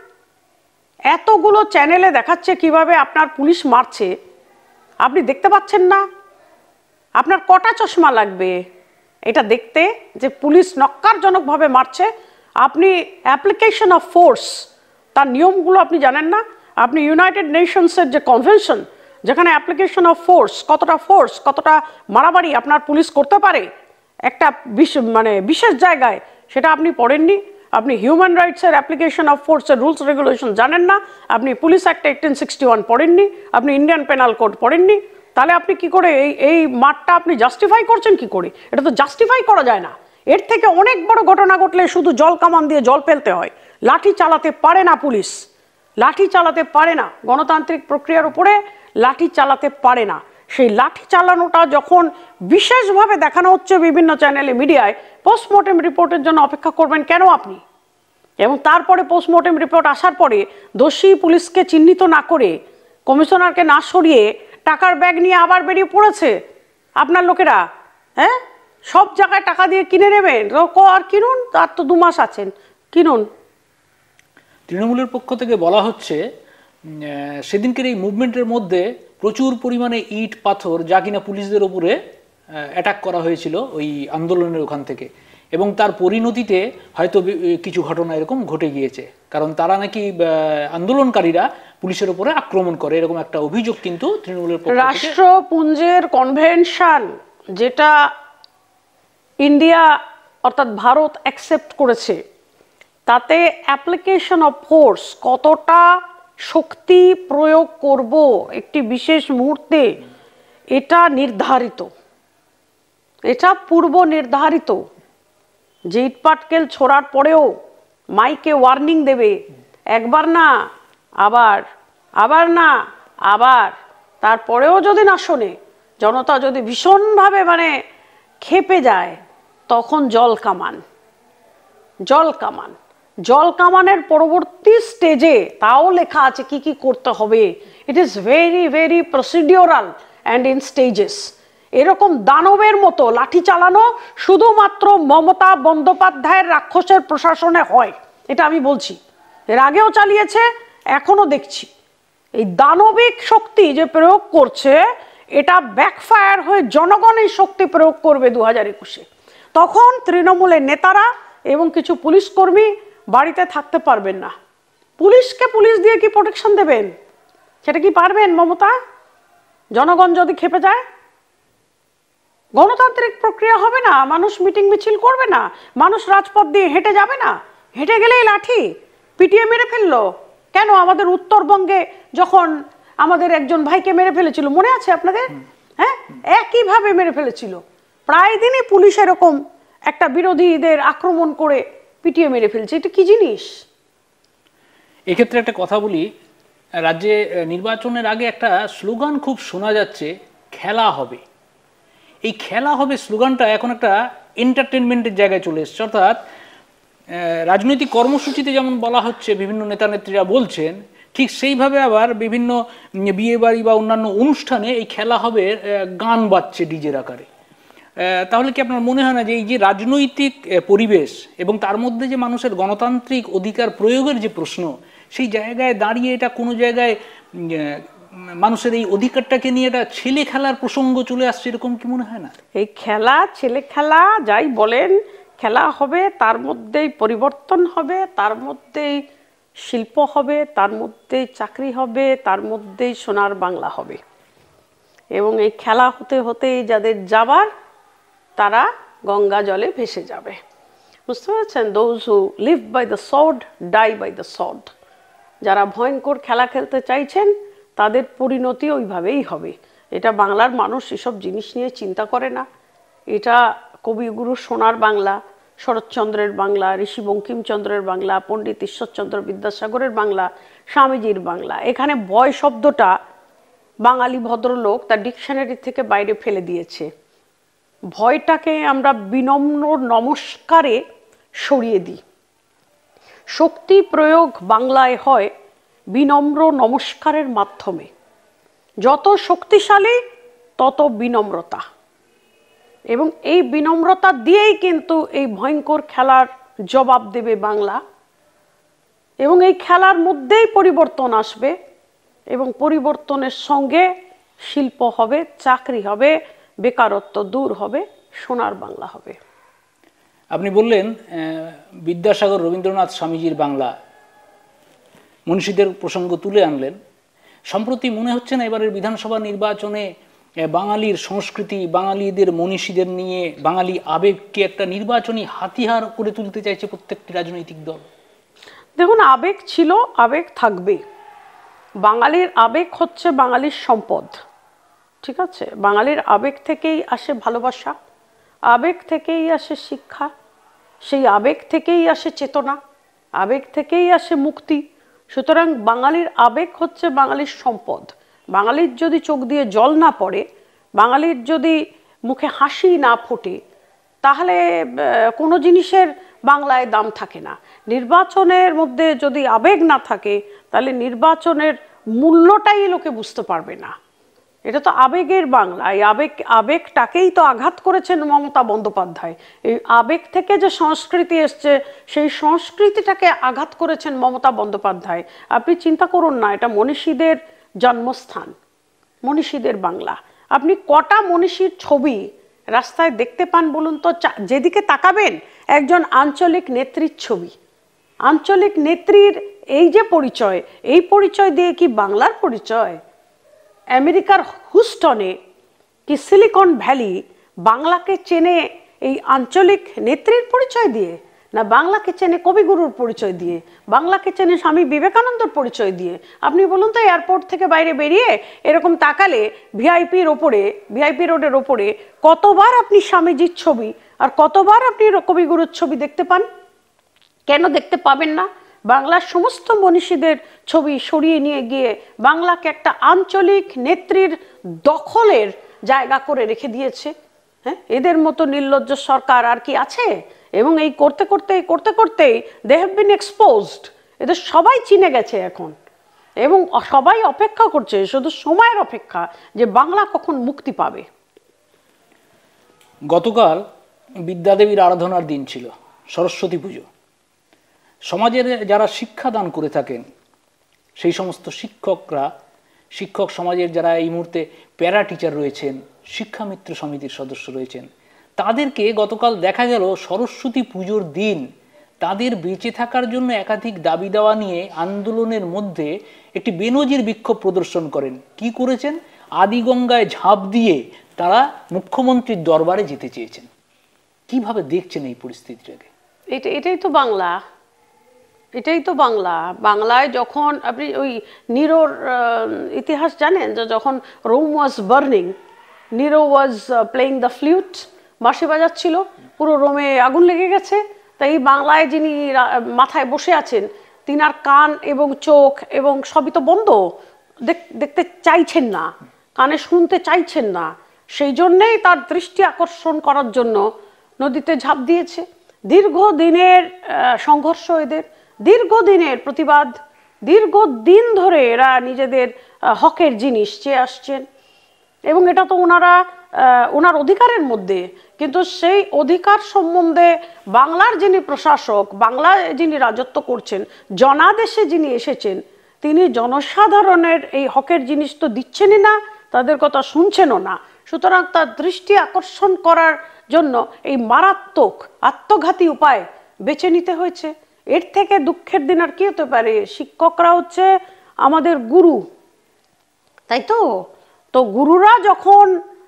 এতগুলো চ্যানেলে দেখাচ্ছে কিভাবে আপনার পুলিশ মারছে, আপনি দেখতে পাচ্ছেন না? আপনার কটা চশমা লাগবে এটা দেখতে যে পুলিশ নক্কারজনকভাবে মারছে? আপনি অ্যাপ্লিকেশন অফ ফোর্স তার নিয়মগুলো আপনি জানেন না? আপনি ইউনাইটেড নেশনসের যে কনভেনশন, যেখানে অ্যাপ্লিকেশন অফ ফোর্স, কতটা ফোর্স, কতটা মারামারি আপনার পুলিশ করতে পারে একটা মানে বিশেষ জায়গায়, সেটা আপনি পড়েননি। আপনি হিউম্যান রাইটসের অ্যাপ্লিকেশন অফ ফোর্সের রুলস রেগুলেশন জানেন না, আপনি police act eighteen sixty one পড়েননি, আপনি ইন্ডিয়ান পেনাল কোড পড়েননি। তাহলে আপনি কি করে এই এই মারটা আপনি জাস্টিফাই করছেন কি করে? এটা তো জাস্টিফাই করা যায় না। এর থেকে অনেক বড় ঘটনা ঘটলে শুধু জল কামান দিয়ে জল ফেলতে হয়, লাঠি চালাতে পারে না পুলিশ, লাঠি চালাতে পারে না, গণতান্ত্রিক প্রক্রিয়ার উপরে লাঠি চালাতে পারে না। সেই লাঠি চালানোটা যখন বিশেষভাবে দেখানো হচ্ছে বিভিন্ন চ্যানেলে, মিডিয়ায়, পোস্টমর্টেম রিপোর্টের জন্য অপেক্ষা করবেন কেন আপনি? এবং তারপরে পোস্টমর্টেম রিপোর্ট আসার পরে দোষী পুলিশকে চিহ্নিত না করে, কমিশনারকে না সরিয়ে টাকার ব্যাগ নিয়ে আবার বেরিয়ে পড়েছে আপনার লোকেরা। হ্যাঁ, সব জায়গায় টাকা দিয়ে কিনে নেবেন, আর কিনুন, তার তো দু মাস আছেন, কিনুন। তৃণমূলের পক্ষ থেকে বলা হচ্ছে সেদিনকের এই মুভমেন্টের মধ্যে প্রচুর পরিমাণে ইট পাথর যা কিনা পুলিশদের উপরে অ্যাটাক করা হয়েছিল ওই আন্দোলনের ওখান থেকে, এবং তার পরিণতিতে হয়তো কিছু ঘটনা এরকম ঘটে গিয়েছে, কারণ তারা নাকি আন্দোলনকারীরা পুলিশের উপরে আক্রমণ করে, এরকম একটা অভিযোগ কিন্তু তৃণমূলের পক্ষ থেকে। রাষ্ট্রপুঞ্জের কনভেনশন যেটা ইন্ডিয়া অর্থাৎ ভারত অ্যাকসেপ্ট করেছে, তাতে অ্যাপ্লিকেশন অফ ফোর্স, কতটা শক্তি প্রয়োগ করব একটি বিশেষ মুহূর্তে, এটা নির্ধারিত, এটা পূর্ব নির্ধারিত। যে ইটপাটকেল ছোড়ার পরেও মাইকে ওয়ার্নিং দেবে, একবার না আবার, আবার না আবার, তারপরেও যদি না শোনে, জনতা যদি ভীষণভাবে মানে ক্ষেপে যায়, তখন জল কামান, জল কামান জল কামানের পরবর্তী স্টেজে তাও লেখা আছে কি কি করতে হবে। It is very very procedural and in stages. এরকম দানবের মতো লাঠি চালানো শুধুমাত্র মমতা বন্দ্যোপাধ্যায়ের রাক্ষসের প্রশাসনে হয়, এটা আমি বলছি। এর আগেও চালিয়েছে, এখনো দেখছি। এই দানবিক শক্তি যে প্রয়োগ করছে, এটা ব্যাকফায়ার হয়ে জনগণ এই শক্তি প্রয়োগ করবে দু হাজার একুশে। তখন তৃণমূলের নেতারা এবং কিছু পুলিশ কর্মী বাড়িতে থাকতে পারবেন না। পুলিশকে পুলিশ দিয়ে কি প্রোটেকশন দেবেন? সেটা কি পারবেন মমতা? জনগণ যদি খেপে যায়, গণতান্ত্রিক প্রক্রিয়া হবে না, মানুষ মিটিং মিছিল করবে না, মানুষ রাজপথ দিয়ে হেঁটে যাবে না, হেঁটে গেলেই লাঠি পিটিয়ে মেরে ফেললো। কেন আমাদের উত্তরবঙ্গে যখন আমাদের একজন ভাইকে মেরে ফেলেছিল, মনে আছে আপনাদের? হ্যাঁ, একইভাবে মেরে ফেলেছিল। প্রায় দিনই পুলিশ এরকম একটা বিরোধীদের আক্রমণ করে পিটিয়ে মেরে ফেলছে। এটা কি জিনিস? এক্ষেত্রে একটা কথা বলি, রাজ্যে নির্বাচনের আগে একটা স্লোগান খুব শোনা যাচ্ছে, খেলা হবে। এই খেলা হবে স্লোগানটা এখন একটা এন্টারটেনমেন্টের জায়গায় চলে এসছে। অর্থাৎ রাজনৈতিক কর্মসূচিতে যেমন বলা হচ্ছে, বিভিন্ন নেতা নেত্রীরা বলছেন, ঠিক সেইভাবে আবার বিভিন্ন বিয়ে বাড়ি বা অন্যান্য অনুষ্ঠানে এই খেলা হবে গান বাজছে ডিজের আকারে। তাহলে কি আপনার মনে হয় না যে এই যে রাজনৈতিক পরিবেশ এবং তার মধ্যে যে মানুষের গণতান্ত্রিক অধিকার প্রয়োগের যে প্রশ্ন, সেই জায়গায় দাঁড়িয়ে এটা কোনো জায়গায় মানুষের এই অধিকারটাকে নিয়ে এটা ছেলে খেলার প্রসঙ্গ চলে আসছে, এরকম কি মনে হয় না? এই খেলা, ছেলে খেলা যাই বলেন, খেলা হবে, তার মধ্যেই পরিবর্তন হবে, তার মধ্যেই শিল্প হবে, তার মধ্যেই চাকরি হবে, তার মধ্যেই সোনার বাংলা হবে। এবং এই খেলা হতে হতেই যাদের যাবার, তারা গঙ্গা জলে ভেসে যাবে। বুঝতে পারছেন? Those who live by the sword die by the sword. যারা ভয়ঙ্কর খেলা খেলতে চাইছেন, তাদের পরিণতি ওইভাবেই হবে। এটা বাংলার মানুষ এসব জিনিস নিয়ে চিন্তা করে না। এটা কবিগুরু সোনার বাংলা, শরৎচন্দ্রের বাংলা, ঋষি বঙ্কিমচন্দ্রের বাংলা, পণ্ডিত ঈশ্বরচন্দ্র বিদ্যাসাগরের বাংলা, স্বামীজির বাংলা। এখানে ভয় শব্দটা বাঙালি ভদ্রলোক তার ডিকশনারি থেকে বাইরে ফেলে দিয়েছে। ভয়টাকে আমরা বিনম্র নমস্কারে সরিয়ে দিই। শক্তি প্রয়োগ বাংলায় হয় বিনম্র নমস্কারের মাধ্যমে। যত শক্তিশালী তত বিনম্রতা, এবং এই বিনম্রতা দিয়েই কিন্তু এই ভয়ঙ্কর খেলার জবাব দেবে বাংলা। এবং এই খেলার মধ্যেই পরিবর্তন আসবে, এবং পরিবর্তনের সঙ্গে শিল্প হবে, চাকরি হবে, বেকারত্ব দূর হবে, সোনার বাংলা হবে। আপনি বললেন বিদ্যাসাগর, রবীন্দ্রনাথ, স্বামীজির বাংলা, মনীষীদের প্রসঙ্গ তুলে আনলেন। সম্প্রতি মনে হচ্ছে না এবারের বিধানসভা নির্বাচনে বাঙালির সংস্কৃতি, বাঙালিদের মনীষীদের নিয়ে বাঙালি আবেগকে একটা নির্বাচনী হাতিয়ার করে তুলতে চাইছে প্রত্যেকটি রাজনৈতিক দল? দেখুন, আবেগ ছিল, আবেগ থাকবে। বাঙালির আবেগ হচ্ছে বাঙালির সম্পদ, ঠিক আছে? বাঙালির আবেগ থেকেই আসে ভালোবাসা, আবেগ থেকেই আসে শিক্ষা, সেই আবেগ থেকেই আসে চেতনা, আবেগ থেকেই আসে মুক্তি। সুতরাং বাঙালির আবেগ হচ্ছে বাঙালির সম্পদ। বাঙালির যদি চোখ দিয়ে জল না পড়ে, বাঙালির যদি মুখে হাসি না ফোটে, তাহলে কোনো জিনিসের বাংলায় দাম থাকে না। নির্বাচনের মধ্যে যদি আবেগ না থাকে, তাহলে নির্বাচনের মূল্যটাই লোকে বুঝতে পারবে না। এটা তো আবেগের বাংলা। এই আবেগ আবেগটাকেই তো আঘাত করেছেন মমতা বন্দ্যোপাধ্যায়। এই আবেগ থেকে যে সংস্কৃতি এসছে, সেই সংস্কৃতিটাকে আঘাত করেছেন মমতা বন্দ্যোপাধ্যায়। আপনি চিন্তা করুন না, এটা মনীষীদের জন্মস্থান, মনীষীদের বাংলা। আপনি কটা মনীষীর ছবি রাস্তায় দেখতে পান বলুন তো? যেদিকে তাকাবেন একজন আঞ্চলিক নেত্রীর ছবি। আঞ্চলিক নেত্রীর এই যে পরিচয়, এই পরিচয় দিয়ে কি বাংলার পরিচয়? আমেরিকার হুস্টনে কি সিলিকন ভ্যালি বাংলাকে চেনে এই আঞ্চলিক নেত্রীর পরিচয় দিয়ে, না বাংলাকে চেনে কবিগুরুর পরিচয় দিয়ে, বাংলাকে চেনে স্বামী বিবেকানন্দর পরিচয় দিয়ে? আপনি বলুন তো, এয়ারপোর্ট থেকে বাইরে বেরিয়ে এরকম তাকালে ভিআইপির ওপরে, ভিআইপি রোডের ওপরে কতবার আপনি স্বামীজির ছবি আর কতবার আপনি কবিগুরুর ছবি দেখতে পান? কেন দেখতে পাবেন না? বাংলার সমস্ত মনীষীদের ছবি সরিয়ে নিয়ে গিয়ে বাংলাকে একটা আঞ্চলিক নেত্রীর দখলের জায়গা করে রেখে দিয়েছে। হ্যাঁ, এদের মতো নির্লজ্জ সরকার আর কি আছে? এবং এই করতে করতে করতে করতেই দে হ্যাভ বিন এক্সপোজড। এদের সবাই চিনে গেছে এখন, এবং সবাই অপেক্ষা করছে, শুধু সময়ের অপেক্ষা যে বাংলা কখন মুক্তি পাবে। গতকাল বিদ্যাদেবীর আরাধনার দিন ছিল, সরস্বতী পুজো। সমাজের যারা শিক্ষাদান করে থাকেন সেই সমস্ত শিক্ষকরা, শিক্ষক সমাজের যারা এই মুহূর্তে প্যারা টিচার রয়েছেন, শিক্ষামিত্র সমিতির সদস্য রয়েছেন, তাদেরকে গতকাল দেখা গেল সরস্বতী পুজোর দিন তাদের বেঁচে থাকার জন্য একাধিক দাবি দেওয়া নিয়ে আন্দোলনের মধ্যে একটি বেনজির বিক্ষোভ প্রদর্শন করেন। কি করেছেন? আদিগঙ্গায় ঝাঁপ দিয়ে তারা মুখ্যমন্ত্রীর দরবারে যেতে চেয়েছেন। কিভাবে দেখছেন এই পরিস্থিতিটাকে? এটা এটাই তো বাংলা, এটাই তো বাংলা। বাংলায় যখন আপনি ওই নিরোর ইতিহাস জানেন, যে যখন Rome was burning, Nero was playing the flute, বাঁশি বাজাচ্ছিল, পুরো রোমে আগুন লেগে গেছে। তাই এই বাংলায় যিনি মাথায় বসে আছেন, তিনার কান এবং চোখ এবং সবই তো বন্ধ, দেখতে চাইছেন না, কানে শুনতে চাইছেন না। সেই জন্যেই তার দৃষ্টি আকর্ষণ করার জন্য নদীতে ঝাঁপ দিয়েছে। দীর্ঘদিনের সংঘর্ষ, এদের দীর্ঘদিনের প্রতিবাদ, দীর্ঘদিন ধরে এরা নিজেদের হকের জিনিস চেয়ে আসছেন, এবং এটা তো ওনারা ওনার অধিকারের মধ্যে। কিন্তু সেই অধিকার সম্বন্ধে বাংলার যিনি প্রশাসক, বাংলায় যিনি রাজত্ব করছেন, জনাদেশে যিনি এসেছেন, তিনি জনসাধারণের এই হকের জিনিস তো দিচ্ছেনই না, তাদের কথা শুনছেনও না। সুতরাং তার দৃষ্টি আকর্ষণ করার জন্য এই মারাত্মক আত্মঘাতী উপায় বেছে নিতে হয়েছে। এর থেকে দুঃখের দিন আর কি হতে পারে? শিক্ষকরা হচ্ছে আমাদের গুরু, তাই তো? তো গুরুরা যখন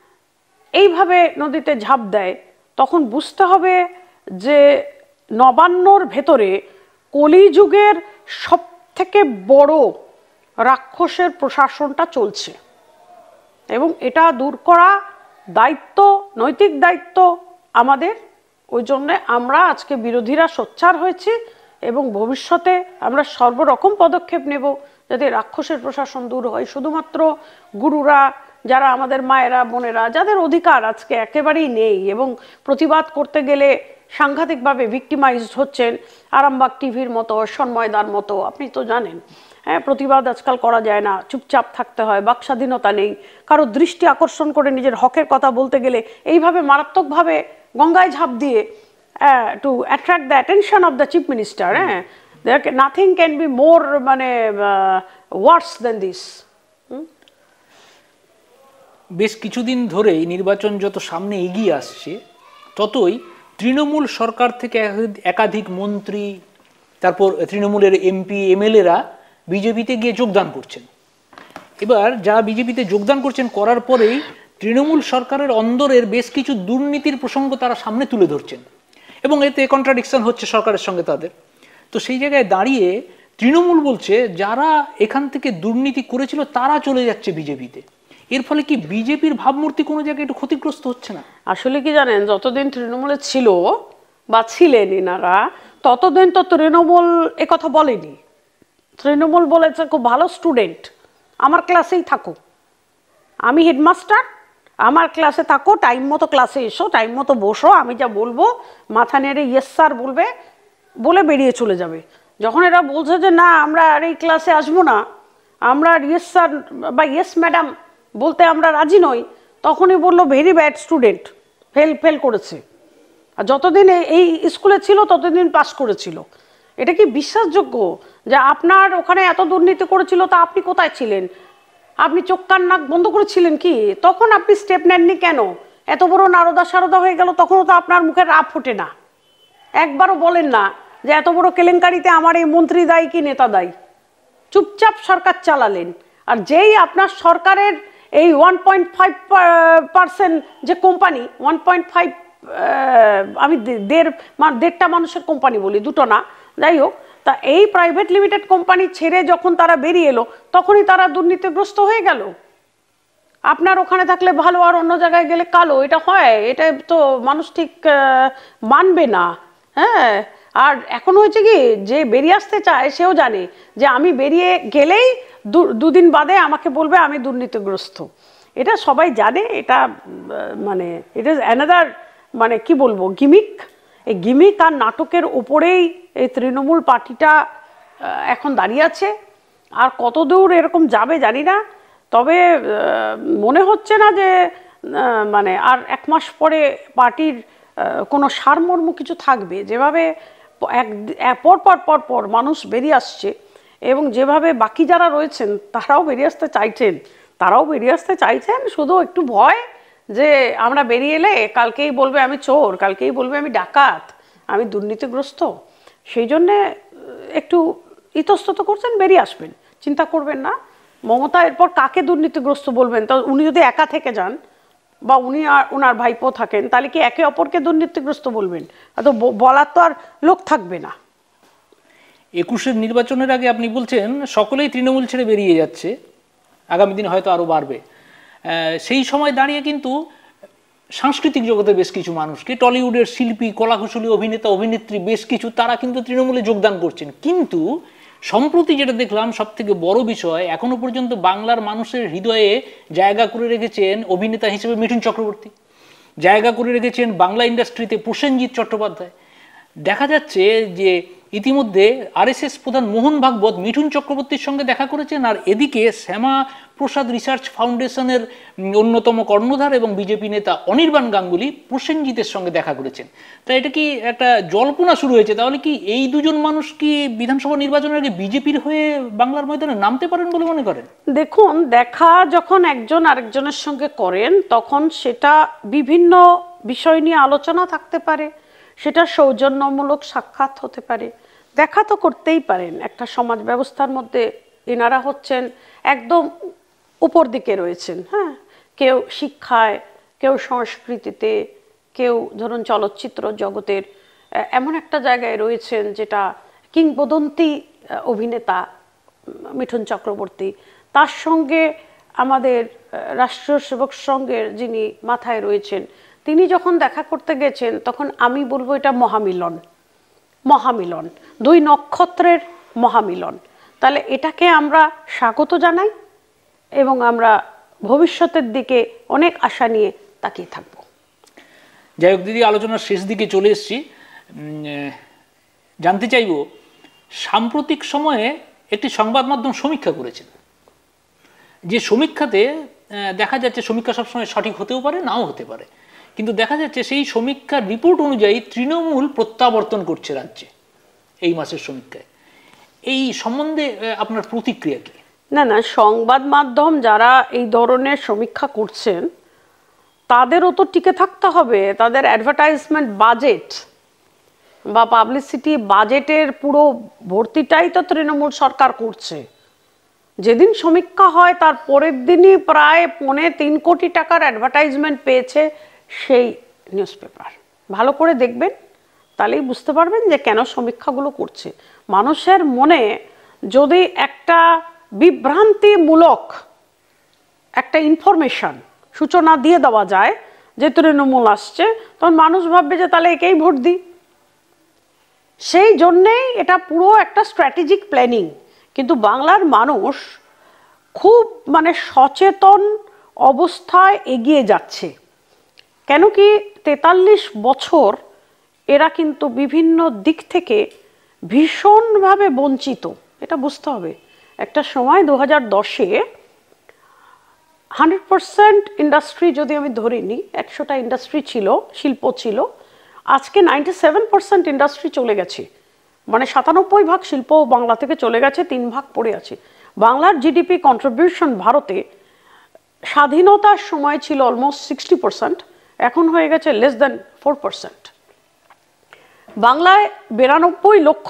এইভাবে নদীতে ঝাঁপ দেয়, তখন বুঝতে হবে যে নবান্নর ভেতরে কলিযুগের সব থেকে বড় রাক্ষসের প্রশাসনটা চলছে, এবং এটা দূর করা দায়িত্ব, নৈতিক দায়িত্ব আমাদের। ওই জন্যে আমরা আজকে বিরোধীরা সোচ্চার হয়েছি, এবং ভবিষ্যতে আমরা সর্বরকম পদক্ষেপ নেব যাতে রাক্ষসের প্রশাসন দূর হয়। শুধুমাত্র গুরুরা, যারা আমাদের মায়েরা বোনেরা, যাদের অধিকার আজকে একেবারেই নেই এবং প্রতিবাদ করতে গেলে সাংঘাতিকভাবে ভিক্টিমাইজড হচ্ছেন, আরামবাগ টিভির মতো, সন্ময়দার মতো, আপনি তো জানেন। হ্যাঁ, প্রতিবাদ আজকাল করা যায় না, চুপচাপ থাকতে হয়, বাক স্বাধীনতা নেই। কারো দৃষ্টি আকর্ষণ করে নিজের হকের কথা বলতে গেলে এইভাবে মারাত্মকভাবে গঙ্গায় ঝাঁপ দিয়ে to attract the attention of the chief minister, হ্যাঁ, নাথিং ক্যান বি মোর মানে ওয়ার্স দেন দিস। বেশ কিছুদিন ধরেই নির্বাচন যত সামনে এগিয়ে আসছে, ততই তৃণমূল সরকার থেকে একাধিক মন্ত্রী, তারপর তৃণমূলের এমপি এমএলএরা বিজেপিতে গিয়ে যোগদান করছেন। এবার যারা বিজেপিতে যোগদান করছেন, করার পরেই তৃণমূল সরকারের অন্দরের বেশ কিছু দুর্নীতির প্রসঙ্গ তারা সামনে তুলে ধরছেন, এবং এতে কন্ট্রাডিকশন হচ্ছে সরকারের সঙ্গে তাদের। তো সেই জায়গায় দাঁড়িয়ে তৃণমূল বলছে যারা এখান থেকে দুর্নীতি করেছিল তারা চলে যাচ্ছে বিজেপিতে। এর ফলে কি বিজেপির ভাবমূর্তি কোনো জায়গায় একটু ক্ষতিগ্রস্ত হচ্ছে না? আসলে কি জানেন, যতদিন তৃণমূলে ছিল বা ছিলেন এনারা, ততদিন তো তৃণমূল একথা বলেনি। তৃণমূল বলেছে খুব ভালো স্টুডেন্ট, আমার ক্লাসেই থাকো, আমি হেডমাস্টার, আমার ক্লাসে থাকো, টাইম মতো ক্লাসে এসো, টাইম মতো বসো, আমি যা বলবো মাথা নেড়ে ইয়েস স্যার বলবে, বলে বেরিয়ে চলে যাবে। যখন এরা বলছে যে না, আমরা আর এই ক্লাসে আসবো না, আমরা ইয়েস স্যার বা ইয়েস ম্যাডাম বলতে আমরা রাজি নই, তখনই বললো very bad student, fail fail করেছে। আর যতদিন এই স্কুলে ছিল ততদিন পাস করেছিল। এটা কি বিশ্বাসযোগ্য যে আপনার ওখানে এত দুর্নীতি করেছিল, তা আপনি কোথায় ছিলেন? আপনি চোখ কান নাক বন্ধ করেছিলেন কি? তখন আপনি স্টেপ নেননি কেন? এত বড় নারদা সারদা হয়ে গেল, তখনও তো আপনার মুখে রাপ ফোটে না, একবারও বলেন না যে এত বড় কেলেঙ্কারিতে আমার এই মন্ত্রী দায়ী কি নেতা দায়ী। চুপচাপ সরকার চালালেন। আর যেই আপনার সরকারের এই ওয়ান পয়েন্ট ফাইভ পার্সেন্ট যে কোম্পানি, ওয়ান পয়েন্ট ফাইভ আমি দেড় দেড়টা মানুষের কোম্পানি বলি, দুটো না, যাই হোক, তা এই প্রাইভেট লিমিটেড কোম্পানি ছেড়ে যখন তারা বেরিয়ে এলো, তখনই তারা দুর্নীতিগ্রস্ত হয়ে গেল। আপনার ওখানে থাকলে ভালো আর অন্য জায়গায় গেলে কালো, এটা হয়? এটা তো মানুষ ঠিক মানবে না। হ্যাঁ, আর এখন হয়েছে কি, যে বেরিয়ে আসতে চায় সেও জানে যে আমি বেরিয়ে গেলেই দুদিন বাদে আমাকে বলবে আমি দুর্নীতিগ্রস্ত। এটা সবাই জানে। এটা মানে ইট ইজ অ্যানাদার, মানে কি বলবো, গিমিক। এই গিমিক আর নাটকের উপরেই এই তৃণমূল পার্টিটা এখন দাঁড়িয়ে আছে। আর কত দূর এরকম যাবে জানি না, তবে মনে হচ্ছে না যে মানে আর এক মাস পরে পার্টির কোনো সারমর্ম কিছু থাকবে। যেভাবে এক পর পর পর পর মানুষ বেরিয়ে আসছে এবং যেভাবে বাকি যারা রয়েছেন তারাও বেরিয়ে আসতে চাইছেন, তারাও বেরিয়ে আসতে চাইছেন শুধু একটু ভয় যে আমরা বেরিয়ে এলে কালকেই বলবে আমি চোর, কালকেই বলবে আমি ডাকাত, আমি দুর্নীতিগ্রস্ত। সেই জন্যে একটু ইতস্তত করছেন, বেরিয়ে আসবেন, চিন্তা করবেন না। মমতা এরপর কাকে দুর্নীতিগ্রস্ত বলবেন? তো উনি যদি একা থেকে যান বা উনি আর ওনার ভাইপো থাকেন, তাহলে কি একে অপরকে দুর্নীতিগ্রস্ত বলবেন? তো বলার তো আর লোক থাকবে না। একুশের নির্বাচনের আগে আপনি বলছেন সকলেই তৃণমূল ছেড়ে বেরিয়ে যাচ্ছে, আগামী দিন হয়তো আরও বাড়বে। সেই সময় দাঁড়িয়ে কিন্তু সাংস্কৃতিক জগতে বেশ কিছু মানুষকে, টলিউডের শিল্পী, কলাকুশলী, অভিনেতা, অভিনেত্রী বেশ কিছু, তারা কিন্তু তৃণমূলে যোগদান করছেন। কিন্তু সম্প্রতি যেটা দেখলাম সব থেকে বড় বিষয়, এখনো পর্যন্ত বাংলার মানুষের হৃদয়ে জায়গা করে রেখেছেন অভিনেতা হিসেবে মিঠুন চক্রবর্তী, জায়গা করে রেখেছেন বাংলা ইন্ডাস্ট্রিতে প্রসেনজিৎ চট্টোপাধ্যায়। দেখা যাচ্ছে যে ইতিমধ্যে আরএসএস প্রধান মোহন ভাগবত মিঠুন চক্রবর্তীর সঙ্গে দেখা করেছেন, আর এদিকে শ্যামা প্রসাদ রিসার্চ ফাউন্ডেশনের অন্যতম কর্ণধার এবং বিজেপি নেতা অনির্বাণ গাঙ্গুলি প্রসেনজিতের সঙ্গে দেখা করেছেন। তাই এটা কি একটা জল্পনা শুরু হয়েছে? তাহলে কি এই দুজন মানুষ কি বিধানসভা নির্বাচনের আগে বিজেপির হয়ে বাংলার ময়দানে নামতে পারেন বলে মনে করেন? দেখুন, দেখা যখন একজন আরেকজনের সঙ্গে করেন তখন সেটা বিভিন্ন বিষয় নিয়ে আলোচনা থাকতে পারে, সেটা সৌজন্যমূলক সাক্ষাৎ হতে পারে, দেখা তো করতেই পারেন। একটা সমাজ ব্যবস্থার মধ্যে এনারা হচ্ছেন একদম উপর দিকে রয়েছেন। হ্যাঁ, কেউ শিক্ষায়, কেউ সংস্কৃতিতে, কেউ ধরুন চলচ্চিত্র জগতের এমন একটা জায়গায় রয়েছেন যেটা কিংবদন্তি অভিনেতা মিঠুন চক্রবর্তী। তার সঙ্গে আমাদের রাষ্ট্রীয় সেবক সংঘের যিনি মাথায় রয়েছেন, তিনি যখন দেখা করতে গেছেন তখন আমি বলবো এটা মহামিলন, মহামিলন, দুই নক্ষত্রের মহামিলন। তাহলে এটাকে আমরা স্বাগত জানাই এবং আমরা ভবিষ্যতের দিকে অনেক আশা নিয়ে তাকিয়ে থাকব। যাই হোক দিদি, আলোচনার শেষ দিকে চলে এসেছি। জানতে চাইব, সাম্প্রতিক সময়ে একটি সংবাদ মাধ্যম সমীক্ষা করেছেন, যে সমীক্ষাতে দেখা যাচ্ছে, সমীক্ষা সবসময় সঠিক হতেও পারে নাও হতে পারে, কিন্তু দেখা যাচ্ছে সেই সমীক্ষার রিপোর্ট অনুযায়ী তৃণমূল প্রত্যাবর্তন করছে রাজ্যে এই মাসের সমীক্ষায়। এই সম্বন্ধে আপনার প্রতিক্রিয়া কি? না না, সংবাদ মাধ্যম যারা এই ধরনের সমীক্ষা করছেন তাদেরও তো টিকে থাকতে হবে। তাদের অ্যাডভার্টাইজমেন্ট বাজেট বা পাবলিসিটি বাজেটের পুরো ভর্তিটাই তো তৃণমূল সরকার করছে। যেদিন সমীক্ষা হয় তার পরের দিনই প্রায় পৌনে তিন কোটি টাকার অ্যাডভার্টাইজমেন্ট পেয়েছে সেই নিউজ পেপার। ভালো করে দেখবেন, তাহলেই বুঝতে পারবেন যে কেন সমীক্ষাগুলো করছে। মানুষের মনে যদি একটা বিভ্রান্তিমূলক একটা ইনফরমেশন সূচনা দিয়ে দেওয়া যায় যে তৃণমূল আসছে, তখন মানুষ ভাববে যে তাহলে একেই ভোট দিই। সেই জন্যেই এটা পুরো একটা স্ট্র্যাটেজিক প্ল্যানিং। কিন্তু বাংলার মানুষ খুব মানে সচেতন অবস্থায় এগিয়ে যাচ্ছে। কেন কি তেতাল্লিশ বছর এরা কিন্তু বিভিন্ন দিক থেকে ভীষণভাবে বঞ্চিত, এটা বুঝতে হবে। একটা সময় দু হাজার দশে হান্ড্রেড পারসেন্ট ইন্ডাস্ট্রি যদি আমি ধরে নিই, একশোটা ইন্ডাস্ট্রি ছিল, শিল্প ছিল, আজকে নাইনটি সেভেন পারসেন্ট ইন্ডাস্ট্রি চলে গেছে। মানে সাতানব্বই ভাগ শিল্প বাংলা থেকে চলে গেছে, তিন ভাগ পড়ে আছে। বাংলার জিডিপি কন্ট্রিবিউশন ভারতে স্বাধীনতার সময় ছিল অলমোস্ট সিক্সটি পারসেন্ট, এখন হয়ে গেছে লেস দেন ফোর পারসেন্ট। বাংলায় বিরানব্বই লক্ষ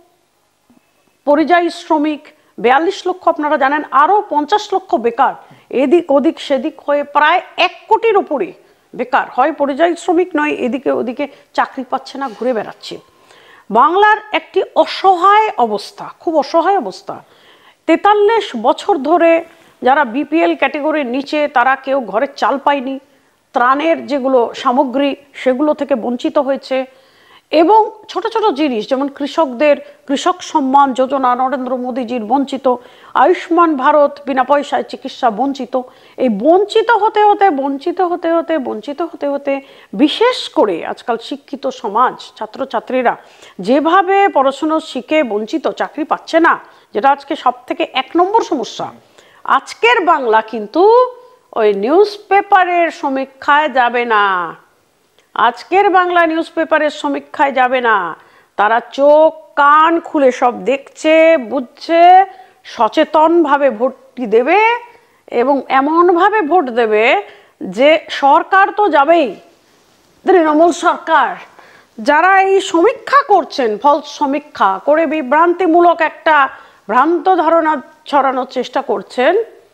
পরিযায়ী শ্রমিক, বিয়াল্লিশ লক্ষ আপনারা জানেন, আরও পঞ্চাশ লক্ষ বেকার, এদিক ওদিক সেদিক হয়ে প্রায় এক কোটির ওপরে বেকার, হয় পরিযায়ী শ্রমিক নয় এদিকে ওদিকে চাকরি পাচ্ছে না, ঘুরে বেড়াচ্ছে। বাংলার একটি অসহায় অবস্থা, খুব অসহায় অবস্থা। তেতাল্লিশ বছর ধরে যারা বিপিএল ক্যাটেগরির নিচে তারা কেউ ঘরের চাল পায়নি, ত্রাণের যেগুলো সামগ্রী সেগুলো থেকে বঞ্চিত হয়েছে, এবং ছোট ছোট জিনিস যেমন কৃষকদের কৃষক সম্মান যোজনা নরেন্দ্র মোদীজির বঞ্চিত, আয়ুষ্মান ভারত বিনা পয়সায় চিকিৎসা বঞ্চিত। এই বঞ্চিত হতে হতে বঞ্চিত হতে হতে বঞ্চিত হতে হতে বিশেষ করে আজকাল শিক্ষিত সমাজ ছাত্রছাত্রীরা যেভাবে পড়াশুনো শিখে বঞ্চিত, চাকরি পাচ্ছে না, যেটা আজকে সব থেকে এক নম্বর সমস্যা। আজকের বাংলা কিন্তু ওই নিউজ পেপারের সমীক্ষায় যাবে না, আজকের বাংলা নিউজ পেপারের সমীক্ষায় যাবে না। তারা চোখ কান খুলে সব দেখছে, বুঝছে, সচেতনভাবে ভোটটি দেবে এবং এমনভাবে ভোট দেবে যে সরকার তো যাবেই, তৃণমূল সরকার যারা এই সমীক্ষা করছেন, ফলস সমীক্ষা করে বিভ্রান্তিমূলক একটা ভ্রান্ত ধারণা ছড়ানোর চেষ্টা করছেন,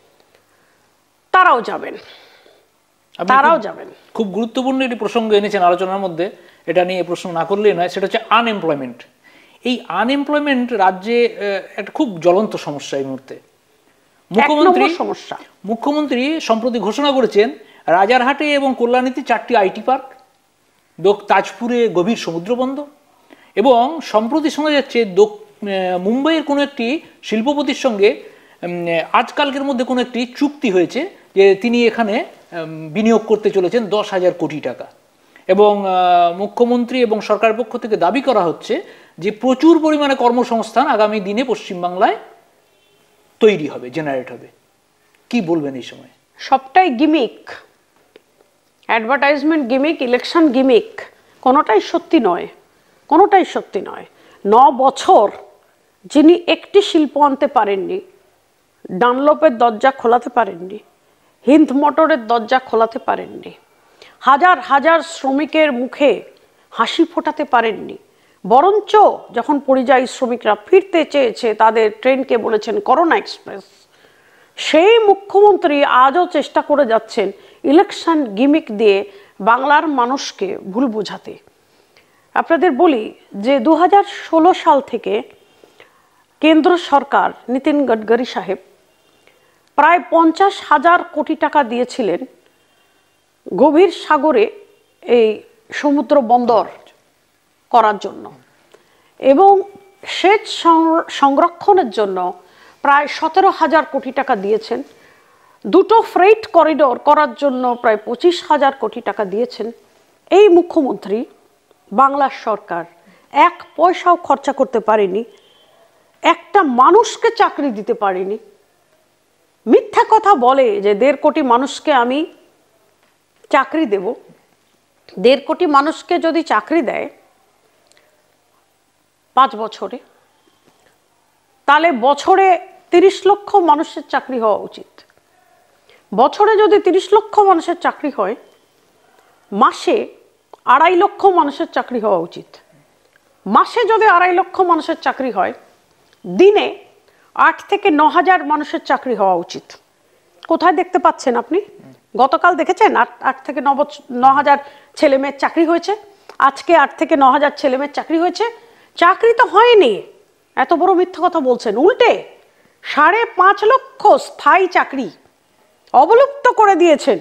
তারাও যাবেন, তারাও যাবেন। খুব গুরুত্বপূর্ণ একটি প্রসঙ্গ এনেছেন আলোচনার মধ্যে, এটা নিয়ে প্রশ্ন না করলেই নয়, সেটা হচ্ছে আনএমপ্লয়মেন্ট। এই আনএমপ্লয়মেন্ট রাজ্যে একটা খুব জ্বলন্ত সমস্যা এই মুহূর্তে। মুখ্যমন্ত্রী সমস্যা মুখ্যমন্ত্রী সম্প্রতি ঘোষণা করেছেন রাজারহাটে এবং কল্যাণীতে চারটি আইটি পার্ক, তাজপুরে গভীর সমুদ্র বন্দর, এবং সম্প্রতি শোনা যাচ্ছে মুম্বাইয়ের কোনো একটি শিল্পপতির সঙ্গে আজকালকের মধ্যে কোনো একটি চুক্তি হয়েছে যে তিনি এখানে বিনিয়োগ করতে চলেছেন দশ হাজার কোটি টাকা। এবং মুখ্যমন্ত্রী এবং সরকারের পক্ষ থেকে দাবি করা হচ্ছে যে প্রচুর পরিমাণে কর্মসংস্থান আগামী দিনে পশ্চিমবাংলায় তৈরি হবে, জেনারেট হবে। কি বলবেন এই সময়? সবটাই gimmick, advertisement gimmick, election gimmick, কোনোটাই সত্যি নয়, কোনোটাই সত্যি নয়। ন বছর যিনি একটি শিল্প আনতে পারেননি, ডানলপের দরজা খোলাতে পারেননি, হিন্দ মোটরের দরজা খোলাতে পারেননি, হাজার হাজার শ্রমিকের মুখে হাসি ফোটাতে পারেননি, বরঞ্চ যখন পরিযায়ী শ্রমিকরা ফিরতে চেয়েছে তাদের ট্রেনকে বলেছেন করোনা এক্সপ্রেস, সেই মুখ্যমন্ত্রী আজও চেষ্টা করে যাচ্ছেন ইলেকশন গিমিক দিয়ে বাংলার মানুষকে ভুল বোঝাতে। আপনাদের বলি যে দু হাজার ষোলো সাল থেকে কেন্দ্র সরকার, নীতিন গডকরি সাহেব প্রায় পঞ্চাশ হাজার কোটি টাকা দিয়েছিলেন গভীর সাগরে এই সমুদ্র বন্দর করার জন্য, এবং সেচ সংরক্ষণের জন্য প্রায় সতেরো হাজার কোটি টাকা দিয়েছেন, দুটো ফ্রেট করিডোর করার জন্য প্রায় পঁচিশ হাজার কোটি টাকা দিয়েছেন। এই মুখ্যমন্ত্রী, বাংলার সরকার এক পয়সাও খরচা করতে পারেনি, একটা মানুষকে চাকরি দিতে পারেনি। মিথ্যা কথা বলে যে দেড় কোটি মানুষকে আমি চাকরি দেব। দেড় কোটি মানুষকে যদি চাকরি দেয় পাঁচ বছরে, তাহলে বছরে তিরিশ লক্ষ মানুষের চাকরি হওয়া উচিত। বছরে যদি তিরিশ লক্ষ মানুষের চাকরি হয়, মাসে আড়াই লক্ষ মানুষের চাকরি হওয়া উচিত। মাসে যদি আড়াই লক্ষ মানুষের চাকরি হয়, দিনে আট থেকে ন হাজার মানুষের চাকরি হওয়া উচিত। কোথায় দেখতে পাচ্ছেন আপনি? গতকাল দেখেছেন আট আট থেকে ন ন হাজার ছেলে মেয়ের চাকরি হয়েছে? আজকে আট থেকে ন হাজার ছেলে মেয়ের চাকরি হয়েছে? চাকরি তো হয়নি, এত বড় মিথ্যা কথা বলছেন। উল্টে সাড়ে পাঁচ লক্ষ স্থায়ী চাকরি অবলুপ্ত করে দিয়েছেন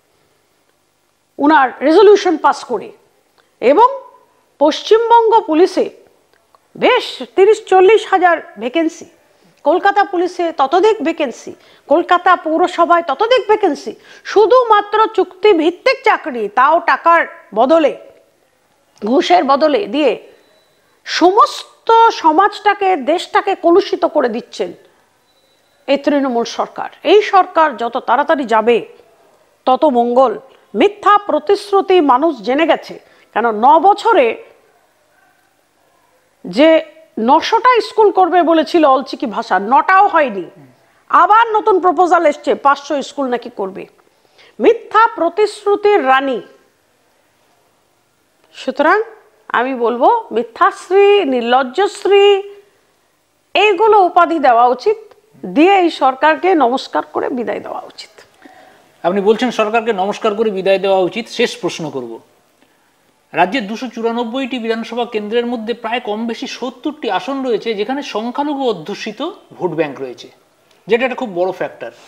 উনার রেজলিউশন পাস করে। এবং পশ্চিমবঙ্গ পুলিশে বেশ তিরিশ চল্লিশ হাজার ভ্যাকেন্সি, কলকাতা পুলিশে ততোধিক ভ্যাকেন্সি, কলকাতা পৌরসভায় ততোধিক ভ্যাকেন্সি, শুধুমাত্র চুক্তিভিত্তিক চাকরি, তাও টাকার বদলে, ঘুষের বদলে দিয়ে সমস্ত সমাজটাকে, দেশটাকে কলুষিত করে দিচ্ছেন এই তৃণমূল সরকার। এই সরকার যত তাড়াতাড়ি যাবে তত মঙ্গল। মিথ্যা প্রতিশ্রুতি মানুষ জেনে গেছে, কেন ন বছরে যে নশোটা স্কুল করবে বলেছিল অলচিকি ভাষা, নটাও হয়নি। আবার নতুন প্রপোজাল এসছে পাঁচশো স্কুল নাকি করবে। মিথ্যা প্রতিশ্রুতির রানী। সুতরাং আমি বলবো মিথ্যাশ্রী, নির্লজ্জশ্রী এইগুলো উপাধি দেওয়া উচিত, দিয়ে এই সরকারকে নমস্কার করে বিদায় দেওয়া উচিত। আপনি বলছেন সরকারকে নমস্কার করে বিদায় দেওয়া উচিত। শেষ প্রশ্ন করব, রাজ্যের দুশো চুরানব্বইটি বিধানসভা কেন্দ্রের মধ্যে প্রায় কম বেশি সত্তরটি আসন রয়েছে যেখানে সংখ্যালঘু অধ্যুষিত ভোট ব্যাংক রয়েছে, যেটা একটা খুব বড় ফ্যাক্টর।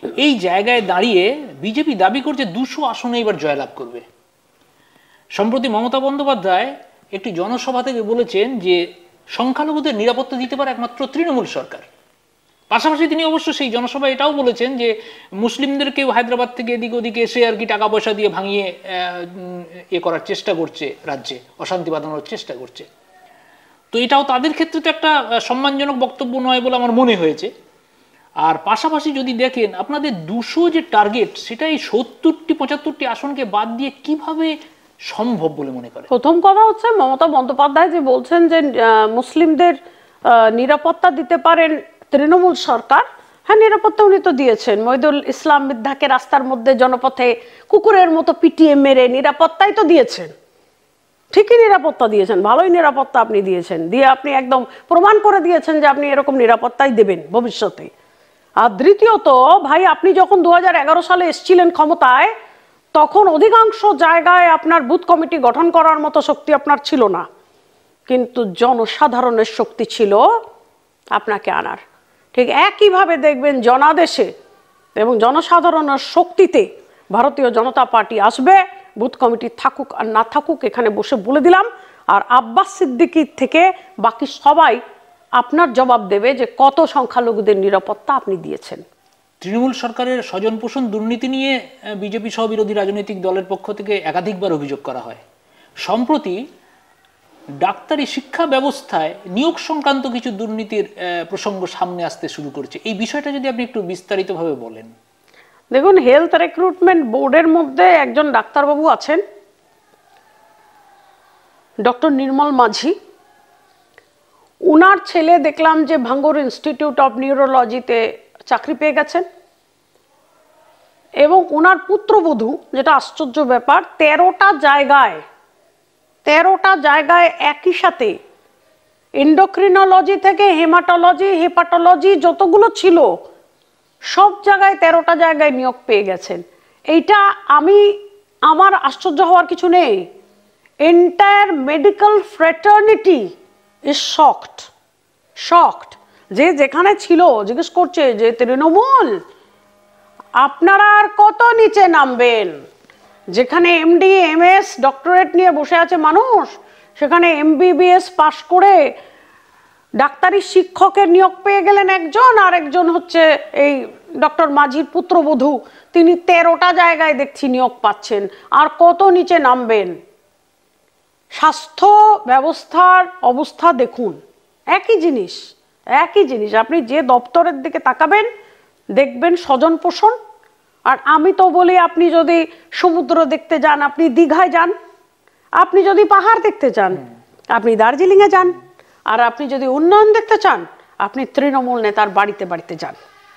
এই জায়গায় দাঁড়িয়ে বিজেপি দাবি করছে দুশো আসনে এবার জয়লাভ করবে। সম্প্রতি মমতা বন্দ্যোপাধ্যায় একটি জনসভা থেকে বলেছেন যে সংখ্যালঘুদের নিরাপত্তা দিতে পারে একমাত্র তৃণমূল সরকার। পাশাপাশি তিনি অবশ্য সেই জনসভায় এটাও বলেছেন যে মুসলিমদেরকেও হায়দ্রাবাদ থেকে এদিক ওদিকে এসে আর কি টাকা পয়সা দিয়ে ভাঙিয়ে এ করার চেষ্টা করছে, রাজ্যে অশান্তি বাঁধানোর চেষ্টা করছে। তো এটাও তাদের ক্ষেত্রে তো একটা সম্মানজনক বক্তব্য নয় বলে আমার মনে হয়েছে। আর পাশাপাশি যদি দেখেন আপনাদের দুশো যে টার্গেট, সেটা এই সত্তরটি পঁচাত্তরটি আসনকে বাদ দিয়ে কিভাবে সম্ভব বলে মনে করে? প্রথম কথা হচ্ছে মমতা বন্দ্যোপাধ্যায় যে বলছেন যে মুসলিমদের নিরাপত্তা দিতে পারেন তৃণমূল সরকার, হ্যাঁ নিরাপত্তা উনি তো দিয়েছেন। মহিদুল ইসলাম মিদ্দাকে রাস্তার মধ্যে জনপথে কুকুরের মতো পিটিয়ে মেরে নিরাপত্তাই তো দিয়েছেন, ঠিকই নিরাপত্তা দিয়েছেন, ভালোই নিরাপত্তা আপনি দিয়েছেন, দিয়ে আপনি একদম প্রমাণ করে দিয়েছেন যে আপনি এরকম নিরাপত্তাই দেবেন ভবিষ্যতে। আর দ্বিতীয়ত ভাই, আপনি যখন দু হাজার এগারো সালে এসেছিলেন ক্ষমতায়, তখন অধিকাংশ জায়গায় আপনার বুথ কমিটি গঠন করার মতো শক্তি আপনার ছিল না, কিন্তু জনসাধারণের শক্তি ছিল আপনাকে আনার। ঠিক একইভাবে দেখবেন জনাদেশে এবং জনসাধারণের শক্তিতে ভারতীয় জনতা পার্টি আসবে, বুথ কমিটি থাকুক আর না থাকুক এখানে বসে বলে দিলাম। আর আব্বাস সিদ্দিকীর থেকে বাকি সবাই আপনার জবাব দেবে যে কত সংখ্যালঘুদের নিরাপত্তা আপনি দিয়েছেন। তৃণমূল সরকারের স্বজন পোষণ দুর্নীতি নিয়ে বিজেপি সহ বিরোধী রাজনৈতিক দলের পক্ষ থেকে একাধিকবার অভিযোগ করা হয়। সম্প্রতি ডাক্তারি শিক্ষা ব্যবস্থায় নিয়োগ সংক্রান্ত কিছু দুর্নীতির প্রসঙ্গ সামনে আসতে শুরু করেছে। এই বিষয়টা যদি আপনি একটু বিস্তারিতভাবে বলেন। দেখুন, হেলথ রিক্রুটমেন্ট বোর্ডের মধ্যে একজন ডাক্তারবাবু আছেন, ডক্টর নির্মল মাঝি। উনার ছেলে দেখলাম যে ভাঙ্গুর ইনস্টিটিউট অফ নিউরোলজিতে চাকরি পেয়ে গেছেন, এবং উনার পুত্রবধূ, যেটা আশ্চর্য ব্যাপার, তেরোটা জায়গায় তেরোটা জায়গায় একই সাথে এন্ডোক্রিনোলজি থেকে হেমাটোলজি, হেপাটোলজি যতগুলো ছিল সব জায়গায় তেরোটা জায়গায় নিয়োগ পেয়ে গেছেন। এইটা আমি আমার আশ্চর্য হওয়ার কিছু নেই। Entire medical fraternity is shocked shocked যে যেখানে ছিল জিজ্ঞেস করছে যে তৃণমূল আপনারা আর কত নিচে নামবেন? যেখানে এমডি এমএস ডক্টরেট নিয়ে বসে আছে মানুষ, সেখানে এমবিবিএস পাশ করে ডাক্তারি শিক্ষকের নিয়োগ পেয়ে গেলেন একজন, আর একজন হচ্ছে এই ডক্টর মাঝির পুত্রবধূ, তিনি তেরোটা জায়গায় দেখছি নিয়োগ পাচ্ছেন। আর কত নিচে নামবেন? স্বাস্থ্য ব্যবস্থার অবস্থা দেখুন, একই জিনিস একই জিনিস আপনি যে দপ্তরের দিকে তাকাবেন দেখবেন স্বজন পোষণ। আর আমি তো বলি, আপনি যদি সমুদ্র দেখতে যান আপনি দীঘায় যান, আপনি যদি পাহাড় দেখতে চান আপনি দার্জিলিংয়ে যান, আর আপনি যদি উন্নয়ন দেখতে চান আপনি তৃণমূল নেতার বাড়িতে বাড়িতে যান।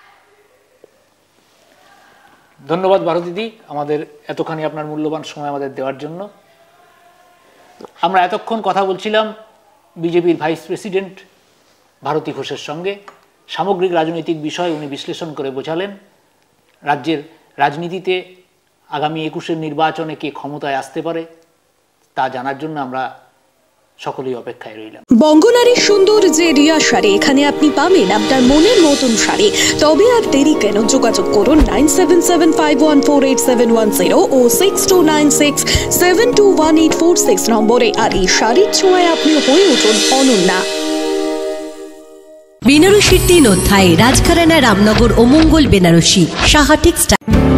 ধন্যবাদ ভারতীদি, আমাদের এতখানি আপনার মূল্যবান সময় আমাদের দেওয়ার জন্য। আমরা এতক্ষণ কথা বলছিলাম বিজেপির ভাইস প্রেসিডেন্ট ভারতী ঘোষের সঙ্গে। সামগ্রিক রাজনৈতিক বিষয় উনি বিশ্লেষণ করে বোঝালেন। রাজ্যের রাজনীতিতে আগামী একুশের নির্বাচনে কে ক্ষমতায় আসতে পারে তা জানার জন্য আমরা সকলেই অপেক্ষায় রইলাম। বঙ্গনারীর সুন্দর যে রিয়া শাড়ি, এখানে আপনি পাবেন আপনার মনের মতন শাড়ি। তবে আর দেরি কেন, যোগাযোগ করুন nine seven seven five one four eight seven one zero ও six two nine six seven two one eight four six নম্বরে। আর এই শাড়ির ছোঁয়ায় আপনি হয়ে উঠুন অনন্যা। বেনারসির তিন অধ্যায়, রাজঘরানা, রামনগর ও মঙ্গল বেনারসি, সাহা টেক্সটাইল।